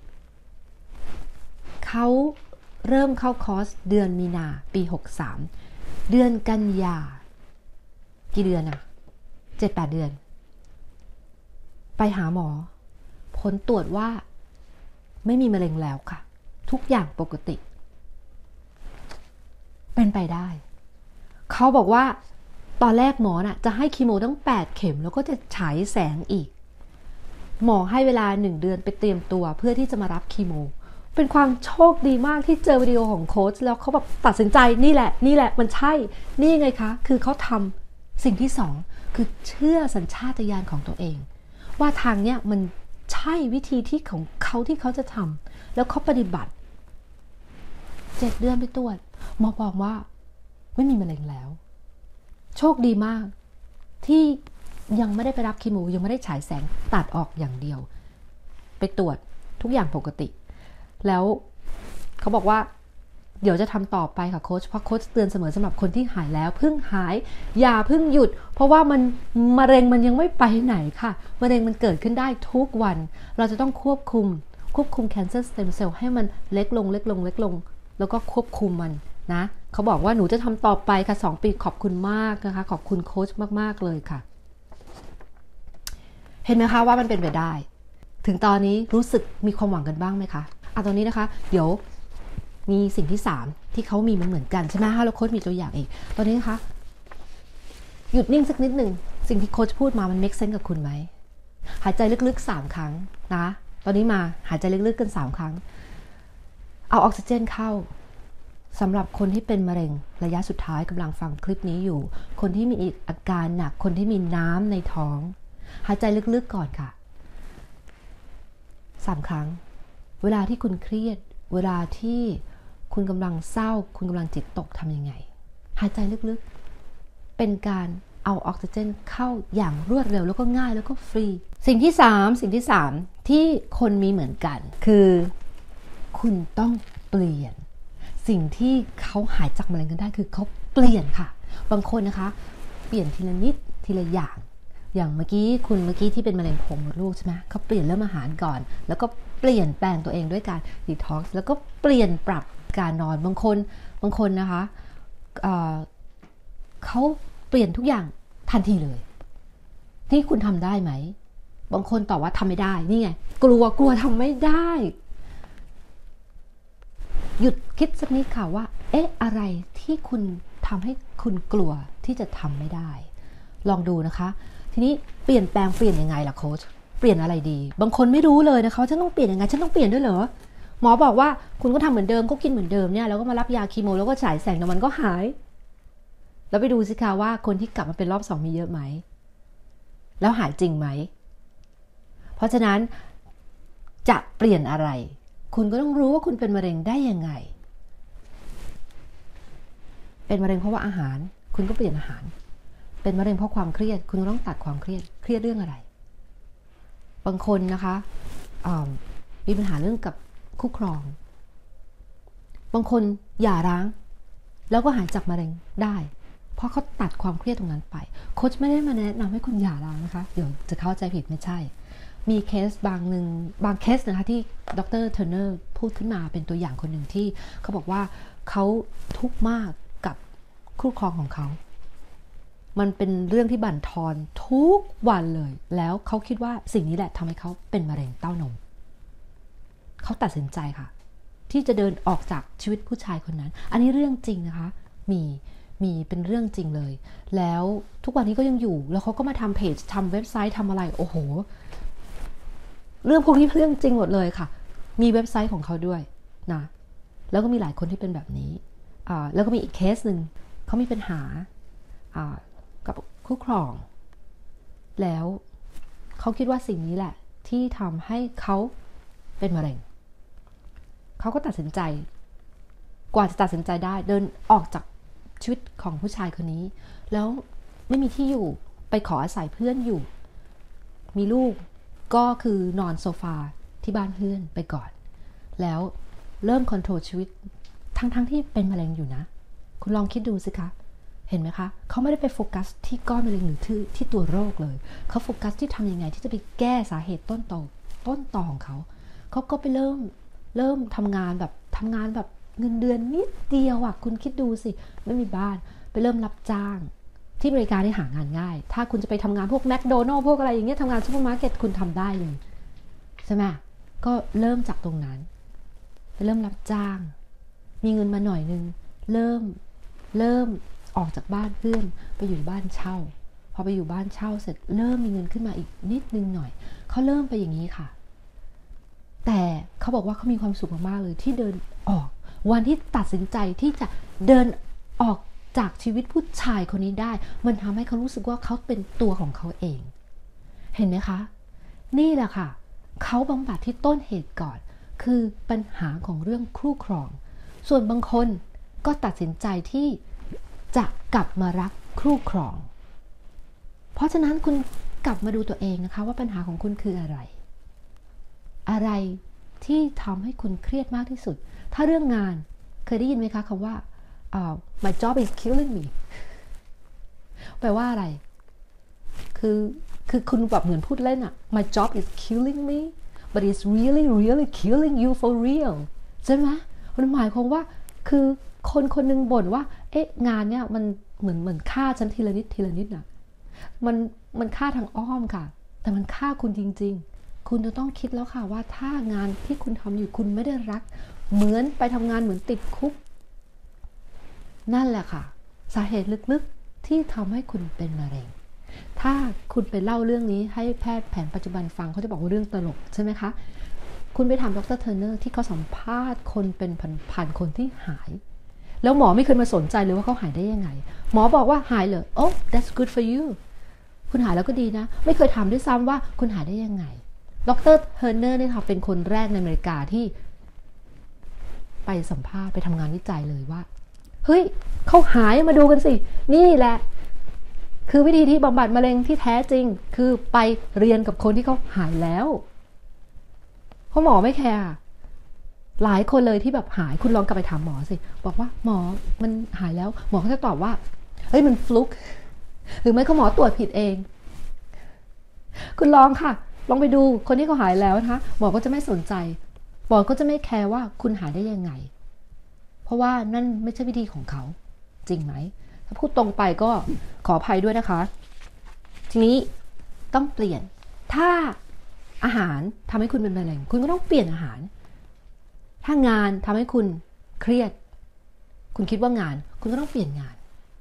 เขาเริ่มเข้าคอร์สเดือนมีนาปีหกสามเดือนกันยากี่เดือนอะ เจ็ดแปด เดือนไปหาหมอผลตรวจว่าไม่มีมะเร็งแล้วค่ะทุกอย่างปกติเป็นไปได้เขาบอกว่าตอนแรกหมอน่ะจะให้คีโมตั้งแปดเข็มแล้วก็จะฉายแสงอีกหมอให้เวลาหนึ่งเดือนไปเตรียมตัวเพื่อที่จะมารับคีโมเป็นความโชคดีมากที่เจอวิดีโอของโค้ชแล้วเขาแบบตัดสินใจนี่แหละนี่แหละมันใช่นี่ไงคะคือเขาทำสิ่งที่สองคือเชื่อสัญชาตญาณของตัวเองว่าทางเนี้ยมันใช่วิธีที่ของเขาที่เขาจะทำแล้วเขาปฏิบัติเจ็ดเดือนไปตรวจหมอบอกว่าไม่มีมะเร็งแล้วโชคดีมากที่ยังไม่ได้ไปรับคีโมยังไม่ได้ฉายแสงตัดออกอย่างเดียวไปตรวจทุกอย่างปกติแล้วเขาบอกว่าเดี๋ยวจะทำต่อไปค่ะโค้ชเพราะโค้ชเตือนเสมอสำหรับคนที่หายแล้วเพิ่งหายอย่าเพิ่งหยุดเพราะว่ามันมะเร็งมันยังไม่ไปไหนค่ะมะเร็งมันเกิดขึ้นได้ทุกวันเราจะต้องควบคุมควบคุม Cancer Stem Cell ให้มันเล็กลงเล็กลงเล็กลงแล้วก็ควบคุมมันนะเขาบอกว่าหนูจะทำต่อไปค่ะสองปีขอบคุณมากนะคะขอบคุณโค้ชมากๆเลยค่ะเห็นไหมคะว่ามันเป็นไปได้ถึงตอนนี้รู้สึกมีความหวังกันบ้างไหมคะอ่ะตอนนี้นะคะเดี๋ยวมีสิ่งที่สามที่เขามีมันเหมือนกันใช่ไหมคะแล้วโค้ชมีตัวอย่างอีกตอนนี้นะคะหยุดนิ่งสักนิดหนึ่งสิ่งที่โค้ชพูดมามัน make sense กับคุณไหมหายใจลึกๆสามครั้งนะตอนนี้มาหายใจลึกๆกันสามครั้งเอาออกซิเจนเข้าสำหรับคนที่เป็นมะเร็งระยะสุดท้ายกำลังฟังคลิปนี้อยู่คนที่มีอาการหนักคนที่มีน้ำในท้องหายใจลึกๆก่อนค่ะสามครั้งเวลาที่คุณเครียดเวลาที่คุณกำลังเศร้าคุณกำลังจิตตกทำยังไงหายใจลึกๆเป็นการเอาออกซิเจนเข้าอย่างรวดเร็วแล้วก็ง่ายแล้วก็ฟรีสิ่งที่สามสิ่งที่สามที่คนมีเหมือนกันคือคุณต้องเปลี่ยนสิ่งที่เขาหายจากมะเร็งกันได้คือเขาเปลี่ยนค่ะบางคนนะคะเปลี่ยนทีละนิดทีละอย่างอย่างเมื่อกี้คุณเมื่อกี้ที่เป็นมะเร็งโพรงมดลูกใช่ไหมเขาเปลี่ยนเริ่มอาหารก่อนแล้วก็เปลี่ยนแปลงตัวเองด้วยการดีท็อกซ์แล้วก็เปลี่ยนปรับการนอนบางคนบางคนนะคะ เอ่อ เขาเปลี่ยนทุกอย่างทันทีเลยที่คุณทำได้ไหมบางคนตอบว่าทำไม่ได้นี่ไงกลัวกลัวทำไม่ได้หยุดคิดสักนิดค่ะว่าเอ๊ะอะไรที่คุณทำให้คุณกลัวที่จะทำไม่ได้ลองดูนะคะทีนี้เปลี่ยนแปลงเปลี่ยนยังไงล่ะโค้ชเปลี่ยนอะไรดีบางคนไม่รู้เลยนะคะฉันต้องเปลี่ยนยังไงฉันต้องเปลี่ยนด้วยเหรอหมอบอกว่าคุณก็ทำเหมือนเดิมก็กินเหมือนเดิมเนี่ยแล้วก็มารับยาคีโมแล้วก็ฉายแสงแต่มันก็หายแล้วไปดูสิคะว่าคนที่กลับมาเป็นรอบสองมีเยอะไหมแล้วหายจริงไหมเพราะฉะนั้นจะเปลี่ยนอะไรคุณก็ต้องรู้ว่าคุณเป็นมะเร็งได้ยังไงเป็นมะเร็งเพราะว่าอาหารคุณก็เปลี่ยนอาหารเป็นมะเร็งเพราะความเครียดคุณต้องตัดความเครียดเครียดเรื่องอะไรบางคนนะคะมีปัญหาเรื่องกับคู่ครองบางคนหย่าร้างแล้วก็หายจากมะเร็งได้เพราะเขาตัดความเครียดตรงนั้นไปโค้ชไม่ได้มาแนะนำให้คุณหย่าร้างนะคะเดี๋ยวจะเข้าใจผิดไม่ใช่มีเคสบางหนึ่งบางเคสนะคะที่ดร.เทอร์เนอร์พูดขึ้นมาเป็นตัวอย่างคนหนึ่งที่เขาบอกว่าเขาทุกข์มากกับคู่ครองของเขามันเป็นเรื่องที่บั่นทอนทุกวันเลยแล้วเขาคิดว่าสิ่งนี้แหละทำให้เขาเป็นมะเร็งเต้านมเขาตัดสินใจค่ะที่จะเดินออกจากชีวิตผู้ชายคนนั้นอันนี้เรื่องจริงนะคะมีมีเป็นเรื่องจริงเลยแล้วทุกวันนี้ก็ยังอยู่แล้วเขาก็มาทำเพจทำเว็บไซต์ทำอะไรโอ้โหเรื่องพวกนี้เรื่องจริงหมดเลยค่ะมีเว็บไซต์ของเขาด้วยนะแล้วก็มีหลายคนที่เป็นแบบนี้อ่าแล้วก็มีอีกเคสหนึ่งเขามีปัญหาอ่ากับคู่ครองแล้วเขาคิดว่าสิ่งนี้แหละที่ทำให้เขาเป็นมะเร็งเขาก็ตัดสินใจกว่าจะตัดสินใจได้เดินออกจากชีวิตของผู้ชายคนนี้แล้วไม่มีที่อยู่ไปขออาศัยเพื่อนอยู่มีลูกก็คือนอนโซฟาที่บ้านเพื่อนไปก่อนแล้วเริ่มคอนโทรลชีวิตทั้งๆ ท, ที่เป็นมะเร็งอยู่นะคุณลองคิดดูสิคะเห็นไหมคะเขาไม่ได้ไปโฟกัสที่ก้อนมะเร็งหรือที่ที่ตัวโรคเลยเขาโฟกัสที่ทำยังไงที่จะไปแก้สาเหตุต้นตอต้นตอของเขาเขาก็ไปเริ่มเริ่มทำงานแบบทำงานแบบเงินเดือนนิดเดียวอ่ะคุณคิดดูสิไม่มีบ้านไปเริ่มรับจ้างที่อเมริกาได้หางานง่ายถ้าคุณจะไปทำงานพวกแมคโดนัลด์พวกอะไรอย่างเงี้ยทำงานซูเปอร์มาร์เก็ตคุณทำได้เลยใช่ไหมก็เริ่มจากตรงนั้นไปเริ่มรับจ้างมีเงินมาหน่อยนึงเริ่มเริ่มออกจากบ้านเพื่อนไปอยู่บ้านเช่าพอไปอยู่บ้านเช่าเสร็จเริ่มมีเงินขึ้นมาอีกนิดนึงหน่อยเขาเริ่มไปอย่างนี้ค่ะแต่เขาบอกว่าเขามีความสุขมากๆเลยที่เดินออกวันที่ตัดสินใจที่จะเดินออกจากชีวิตผู้ชายคนนี้ได้มันทำให้เขารู้สึกว่าเขาเป็นตัวของเขาเองเห็นไหมคะนี่แหละค่ะเขาบำบัดที่ต้นเหตุก่อนคือปัญหาของเรื่องคู่ครองส่วนบางคนก็ตัดสินใจที่จะกลับมารักคู่ครองเพราะฉะนั้นคุณกลับมาดูตัวเองนะคะว่าปัญหาของคุณคืออะไรอะไรที่ทำให้คุณเครียดมากที่สุดถ้าเรื่องงานเคยได้ยินไหมคะคำว่า uh, my job is killing me แปลว่าอะไรคือคือคุณแบบเหมือนพูดเล่นอะ my job is killing me but it's really really killing you for real ใช่ไหมมันหมายความว่าคือคนคนนึงบ่นว่าเอ๊ะงานเนี้ยมันเหมือนเหมือนฆ่าฉันทีละนิดทีละนิดน่ะมันมันฆ่าทางอ้อมค่ะแต่มันฆ่าคุณจริงๆคุณจะต้องคิดแล้วค่ะว่าถ้างานที่คุณทำอยู่คุณไม่ได้รักเหมือนไปทำงานเหมือนติดคุกนั่นแหละค่ะสาเหตุลึกๆที่ทำให้คุณเป็นมะเร็งถ้าคุณไปเล่าเรื่องนี้ให้แพทย์แผนปัจจุบันฟังเขาจะบอกว่าเรื่องตลกใช่ไหมคะคุณไปถามดร. เทอร์เนอร์ที่เขาสัมภาษณ์คนเป็นพันๆคนที่หายแล้วหมอไม่เคยมาสนใจเลยว่าเขาหายได้ยังไงหมอบอกว่าหายเลยโอ้ that's good for you คุณหายแล้วก็ดีนะไม่เคยถามด้วยซ้ำว่าคุณหายได้ยังไงดร. เทอร์เนอร์เนี่ยค่ะเป็นคนแรกในอเมริกาที่ไปสัมภาษณ์ไปทำงานวิจัยเลยว่าเฮ้ยเขาหายมาดูกันสินี่แหละคือวิธีที่บำบัดมะเร็งที่แท้จริงคือไปเรียนกับคนที่เขาหายแล้วเพราะหมอไม่แคร์หลายคนเลยที่แบบหายคุณลองกลับไปถามหมอสิบอกว่าหมอมันหายแล้วหมอก็จะตอบว่าเฮ้ยมันฟลุกหรือไม่ก็หมอตรวจผิดเองคุณลองค่ะลองไปดูคนที่เขาหายแล้วนะคะหมอก็จะไม่สนใจหมอก็จะไม่แคร์ว่าคุณหายได้ยังไงเพราะว่านั่นไม่ใช่วิธีของเขาจริงไหมถ้าพูดตรงไปก็ขออภัยด้วยนะคะทีนี้ต้องเปลี่ยนถ้าอาหารทำให้คุณเป็นมะเร็งคุณก็ต้องเปลี่ยนอาหารถ้างานทำให้คุณเครียดคุณคิดว่างานคุณก็ต้องเปลี่ยนงาน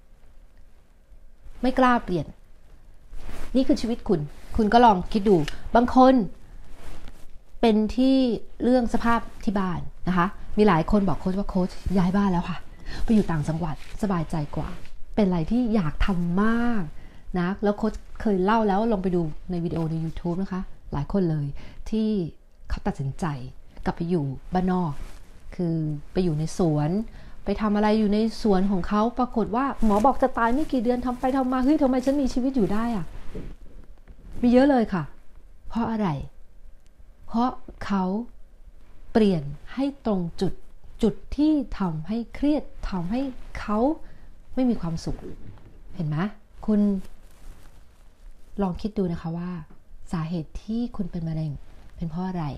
ไม่กล้าเปลี่ยนนี่คือชีวิตคุณคุณก็ลองคิดดูบางคนเป็นที่เรื่องสภาพที่บ้านนะคะมีหลายคนบอกโค้ชว่าโค้ชย้ายบ้านแล้วค่ะไปอยู่ต่างจังหวัดสบายใจกว่าเป็นอะไรที่อยากทำมากนะแล้วโค้ชเคยเล่าแล้วลองไปดูในวิดีโอใน YouTube นะคะหลายคนเลยที่เขาตัดสินใจกลับไปอยู่บ้านนอกคือไปอยู่ในสวนไปทำอะไรอยู่ในสวนของเขาปรากฏว่าหมอบอกจะตายไม่กี่เดือนทำไปทำมาเฮ้ยทำไมฉันมีชีวิตอยู่ได้อะมีเยอะเลยค่ะเพราะอะไรเพราะเขาเปลี่ยนให้ตรงจุดจุดที่ทำให้เครียดทำให้เขาไม่มีความสุขเห็นไหมคุณลองคิดดูนะคะว่าสาเหตุที่คุณเป็นมะเร็งเป็นเพราะอะไร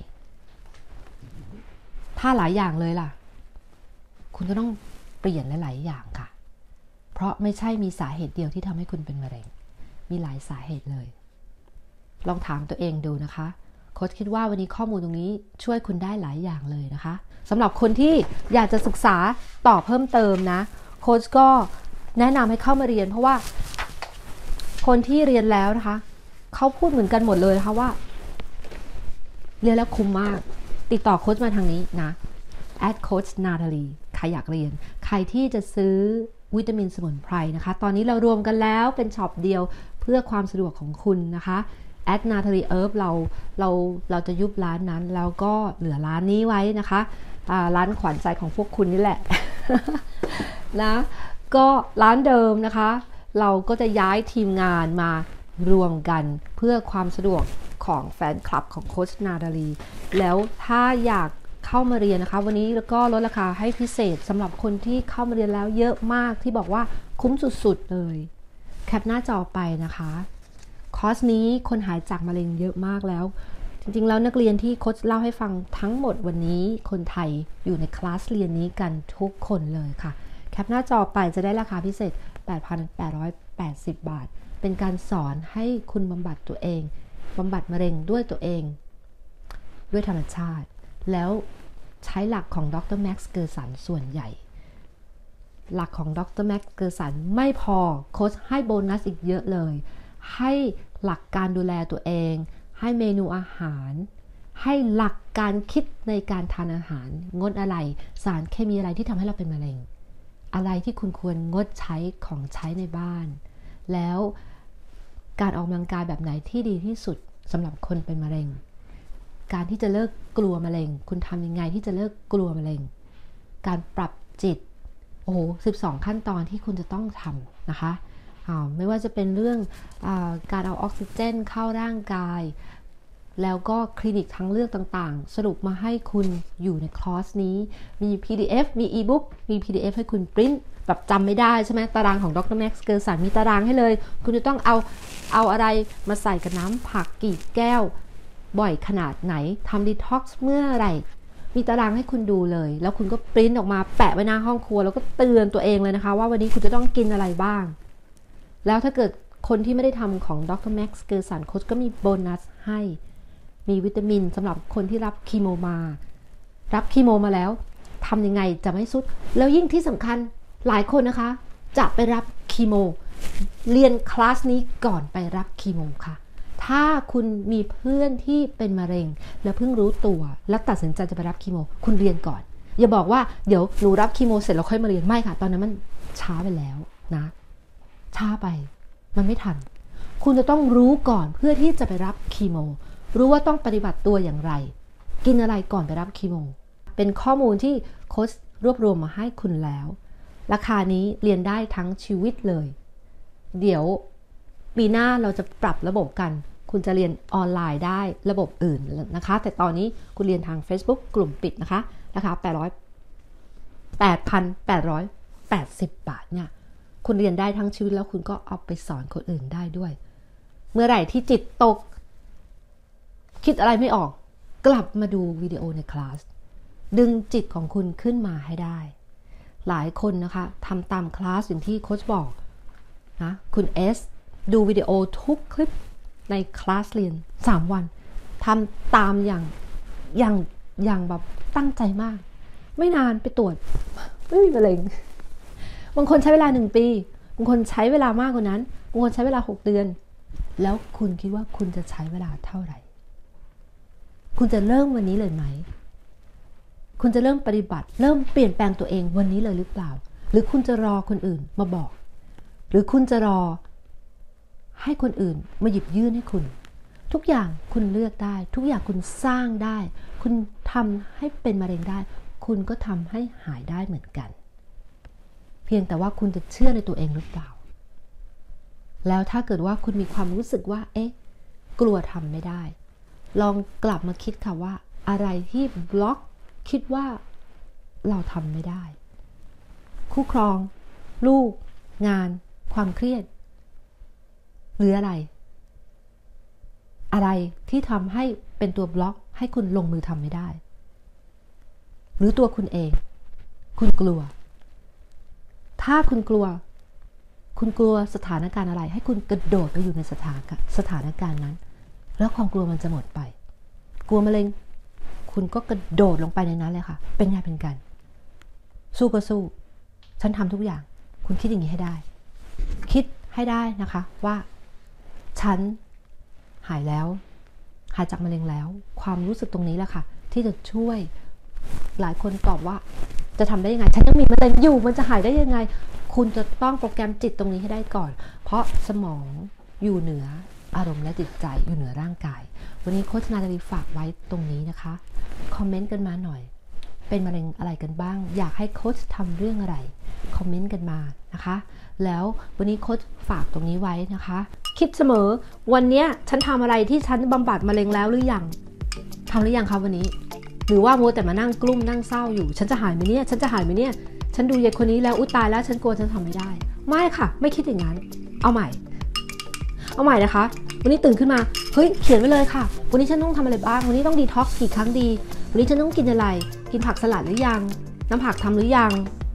ถ้าหลายอย่างเลยล่ะคุณก็ต้องเปลี่ยนหลายๆอย่างค่ะเพราะไม่ใช่มีสาเหตุเดียวที่ทำให้คุณเป็นมะเร็งมีหลายสาเหตุเลยลองถามตัวเองดูนะคะโค้ชคิดว่าวันนี้ข้อมูลตรงนี้ช่วยคุณได้หลายอย่างเลยนะคะสำหรับคนที่อยากจะศึกษาต่อเพิ่มเติมนะโค้ชก็แนะนำให้เข้ามาเรียนเพราะว่าคนที่เรียนแล้วนะคะเขาพูดเหมือนกันหมดเลยนะคะว่าเรียนแล้วคุ้มมากติดต่อโค้ชมาทางนี้นะ แอท โค้ช นาทาลี ใครอยากเรียนใครที่จะซื้อวิตามินสมุนไพรนะคะตอนนี้เรารวมกันแล้วเป็นช็อปเดียวเพื่อความสะดวกของคุณนะคะ แอท นาทาลี เอิร์ฟเราเราเราจะยุบร้านนั้นแล้วก็เหลือร้านนี้ไว้นะคะร้านขวัญใจของพวกคุณนี่แหละ นะก็ร้านเดิมนะคะเราก็จะย้ายทีมงานมารวมกันเพื่อความสะดวกของแฟนคลับของโค้ชนาดาลีแล้วถ้าอยากเข้ามาเรียนนะคะวันนี้แล้วก็ลดราคาให้พิเศษสำหรับคนที่เข้ามาเรียนแล้วเยอะมากที่บอกว่าคุ้มสุดๆเลยแคปหน้าจอไปนะคะคอร์สนี้คนหายจากมะเร็งเยอะมากแล้วจริงๆแล้วนักเรียนที่โค้ชเล่าให้ฟังทั้งหมดวันนี้คนไทยอยู่ในคลาสเรียนนี้กันทุกคนเลยค่ะแคปหน้าจอไปจะได้ราคาพิเศษ แปดพันแปดร้อยแปดสิบ บาทเป็นการสอนให้คุณบำบัดตัวเองบำบัดมะเร็งด้วยตัวเองด้วยธรรมชาติแล้วใช้หลักของดร. แม็กซ์ เกอร์สันส่วนใหญ่หลักของดร. แม็กซ์ เกอร์สันไม่พอโค้ชให้โบนัสอีกเยอะเลยให้หลักการดูแลตัวเองให้เมนูอาหารให้หลักการคิดในการทานอาหารงดอะไรสารเคมีอะไรที่ทำให้เราเป็นมะเร็งอะไรที่คุณควรงดใช้ของใช้ในบ้านแล้วการออกกำลังกายแบบไหนที่ดีที่สุดสำหรับคนเป็นมะเร็งการที่จะเลิกกลัวมะเร็งคุณทำยังไงที่จะเลิกกลัวมะเร็งการปรับจิตโอ้โหสิบสองขั้นตอนที่คุณจะต้องทำนะคะไม่ว่าจะเป็นเรื่องอาการเอาออกซิเจนเข้าร่างกายแล้วก็คลินิกทั้งเรื่องต่างๆสรุปมาให้คุณอยู่ในคอร์สนี้มี พี ดี เอฟ มี อีบุ๊กมี พี ดี เอฟ ให้คุณปริ้นแบบจำไม่ได้ใช่ไหมตารางของดร. แม็กซ์ เกอร์สันมีตารางให้เลยคุณจะต้องเอาเอาอะไรมาใส่กับน้ำผักกี่แก้วบ่อยขนาดไหนทำดีท็อกซ์เมื่อไหร่มีตารางให้คุณดูเลยแล้วคุณก็ปริ้นออกมาแปะไว้หน้าห้องครัวแล้วก็เตือนตัวเองเลยนะคะว่าวันนี้คุณจะต้องกินอะไรบ้างแล้วถ้าเกิดคนที่ไม่ได้ทำของดร. แม็กซ์ เกอร์สันโค้ชก็มีโบนัสให้มีวิตามินสำหรับคนที่รับคีโมมารับคีโมมาแล้วทำยังไงจะไม่สุดแล้วยิ่งที่สำคัญหลายคนนะคะจะไปรับคีโมเรียนคลาสนี้ก่อนไปรับคีโมค่ะถ้าคุณมีเพื่อนที่เป็นมะเร็งแล้วเพิ่งรู้ตัวแล้วตัดสินใจจะไปรับคีโมคุณเรียนก่อนอย่าบอกว่าเดี๋ยวหนูรับคีโมเสร็จแล้วค่อยมาเรียนไม่ค่ะตอนนั้นมันช้าไปแล้วนะช้าไปมันไม่ทันคุณจะต้องรู้ก่อนเพื่อที่จะไปรับคีโมรู้ว่าต้องปฏิบัติตัวอย่างไรกินอะไรก่อนไปรับคีโมเป็นข้อมูลที่โค้ชรวบรวมมาให้คุณแล้วราคานี้เรียนได้ทั้งชีวิตเลยเดี๋ยวปีหน้าเราจะปรับระบบกันคุณจะเรียนออนไลน์ได้ระบบอื่นนะคะแต่ตอนนี้คุณเรียนทาง Facebook กลุ่มปิดนะคะราคาแปดร้อย แปดพันแปดร้อยแปดสิบบาทเนี่ยคุณเรียนได้ทั้งชีวิตแล้วคุณก็เอาไปสอนคนอื่นได้ด้วยเมื่อไหร่ที่จิตตกคิดอะไรไม่ออกกลับมาดูวิดีโอในคลาสดึงจิตของคุณขึ้นมาให้ได้หลายคนนะคะทำตามคลาสอย่างที่โค้ชบอกนะคุณเอสดูวิดีโอทุกคลิปในคลาสเรียนสามวันทำตามอย่างอย่างอย่างแบบตั้งใจมากไม่นานไปตรวจไม่มีมะเร็งบางคนใช้เวลาหนึ่งปีบางคนใช้เวลามากกว่านั้นบางคนใช้เวลาหกเดือนแล้วคุณคิดว่าคุณจะใช้เวลาเท่าไหร่คุณจะเริ่มวันนี้เลยไหมคุณจะเริ่มปฏิบัติเริ่มเปลี่ยนแปลงตัวเองวันนี้เลยหรือเปล่าหรือคุณจะรอคนอื่นมาบอกหรือคุณจะรอให้คนอื่นมาหยิบยื่นให้คุณทุกอย่างคุณเลือกได้ทุกอย่างคุณสร้างได้คุณทำให้เป็นมะเร็งได้คุณก็ทำให้หายได้เหมือนกันเพียงแต่ว่าคุณจะเชื่อในตัวเองหรือเปล่าแล้วถ้าเกิดว่าคุณมีความรู้สึกว่าเอ๊ะกลัวทำไม่ได้ลองกลับมาคิดค่ะว่าอะไรที่บล็อกคิดว่าเราทำไม่ได้คู่ครองลูกงานความเครียดหรืออะไรอะไรที่ทำให้เป็นตัวบล็อกให้คุณลงมือทำไม่ได้หรือตัวคุณเองคุณกลัวถ้าคุณกลัวคุณกลัวสถานการณ์อะไรให้คุณกระโดดไปอยู่ในสถานสถานการณ์นั้นแล้วความกลัวมันจะหมดไปกลัวมะเร็งคุณก็กระโดดลงไปในนั้นเลยค่ะเป็นไงเป็นกันสู้ก็สู้ฉันทำทุกอย่างคุณคิดอย่างนี้ให้ได้คิดให้ได้นะคะว่าฉันหายแล้วหายจากมะเร็งแล้วความรู้สึกตรงนี้แหละค่ะที่จะช่วยหลายคนตอบว่าจะทำได้ยังไงฉันยังมีมะเร็งอยู่มันจะหายได้ยังไงคุณจะต้องโปรแกรมจิตตรงนี้ให้ได้ก่อนเพราะสมองอยู่เหนืออารมณ์และจิตใจอยู่เหนือร่างกายวันนี้โค้ชนาดาลีฝากไว้ตรงนี้นะคะคอมเมนต์กันมาหน่อยเป็นมะเร็งอะไรกันบ้างอยากให้โค้ชทำเรื่องอะไรคอมเมนต์กันมานะคะแล้ววันนี้โค้ชฝากตรงนี้ไว้นะคะคิดเสมอวันนี้ฉันทำอะไรที่ฉันบำบัดมะเร็งแล้วหรือยังทำหรือยังคะวันนี้หรือว่ามัวแต่มานั่งกลุ้มนั่งเศร้าอยู่ฉันจะหายไหมเนี่ยฉันจะหายไหมเนี่ยฉันดูยายคนนี้แล้วอุ๊ยตายแล้วฉันกลัวฉันทำไม่ได้ไม่ค่ะไม่คิดอย่างนั้นเอาใหม่เอาใหม่นะคะวันนี้ตื่นขึ้นมาเฮ้ยเขียนไว้เลยค่ะวันนี้ฉันต้องทำอะไรบ้างวันนี้ต้องดีท็อกซ์กี่ครั้งดีวันนี้ฉันต้องกินอะไรกินผักสลัดหรือยังน้ำผักทำหรือยัง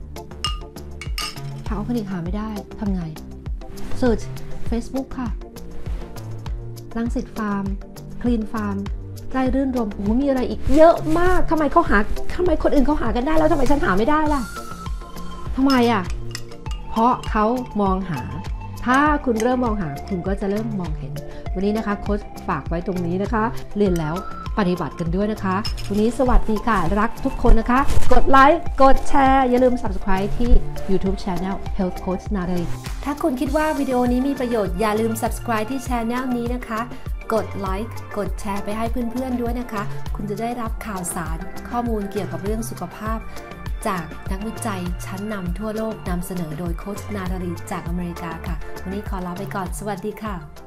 ผักออร์แกนิกหาไม่ได้ทำไงเสิร์ช Facebook ค่ะรังสิตฟาร์มคลีนฟาร์มใกล้รื่นรมโอ้โหมีอะไรอีกเยอะมากทำไมเขาหาทำไมคนอื่นเขาหากันได้แล้วทำไมฉันหาไม่ได้ล่ะทำไมอ่ะเพราะเขามองหาถ้าคุณเริ่มมองหาคุณก็จะเริ่มมองเห็นวันนี้นะคะโค้ชฝากไว้ตรงนี้นะคะเรียนแล้วปฏิบัติกันด้วยนะคะวันนี้สวัสดีค่ะรักทุกคนนะคะกดไลค์กดแชร์อย่าลืม Subscribe ที่ YouTube Channel Health Coach นารีถ้าคุณคิดว่าวิดีโอนี้มีประโยชน์อย่าลืม Subscribe ที่ Channel นี้นะคะกดไลค์กดแชร์ไปให้เพื่อนๆด้วยนะคะคุณจะได้รับข่าวสารข้อมูลเกี่ยวกับเรื่องสุขภาพจากนักวิจัยชั้นนำทั่วโลกนำเสนอโดยโค้ชนารีจากอเมริกาค่ะวันนี้ขอลาไปก่อนสวัสดีค่ะ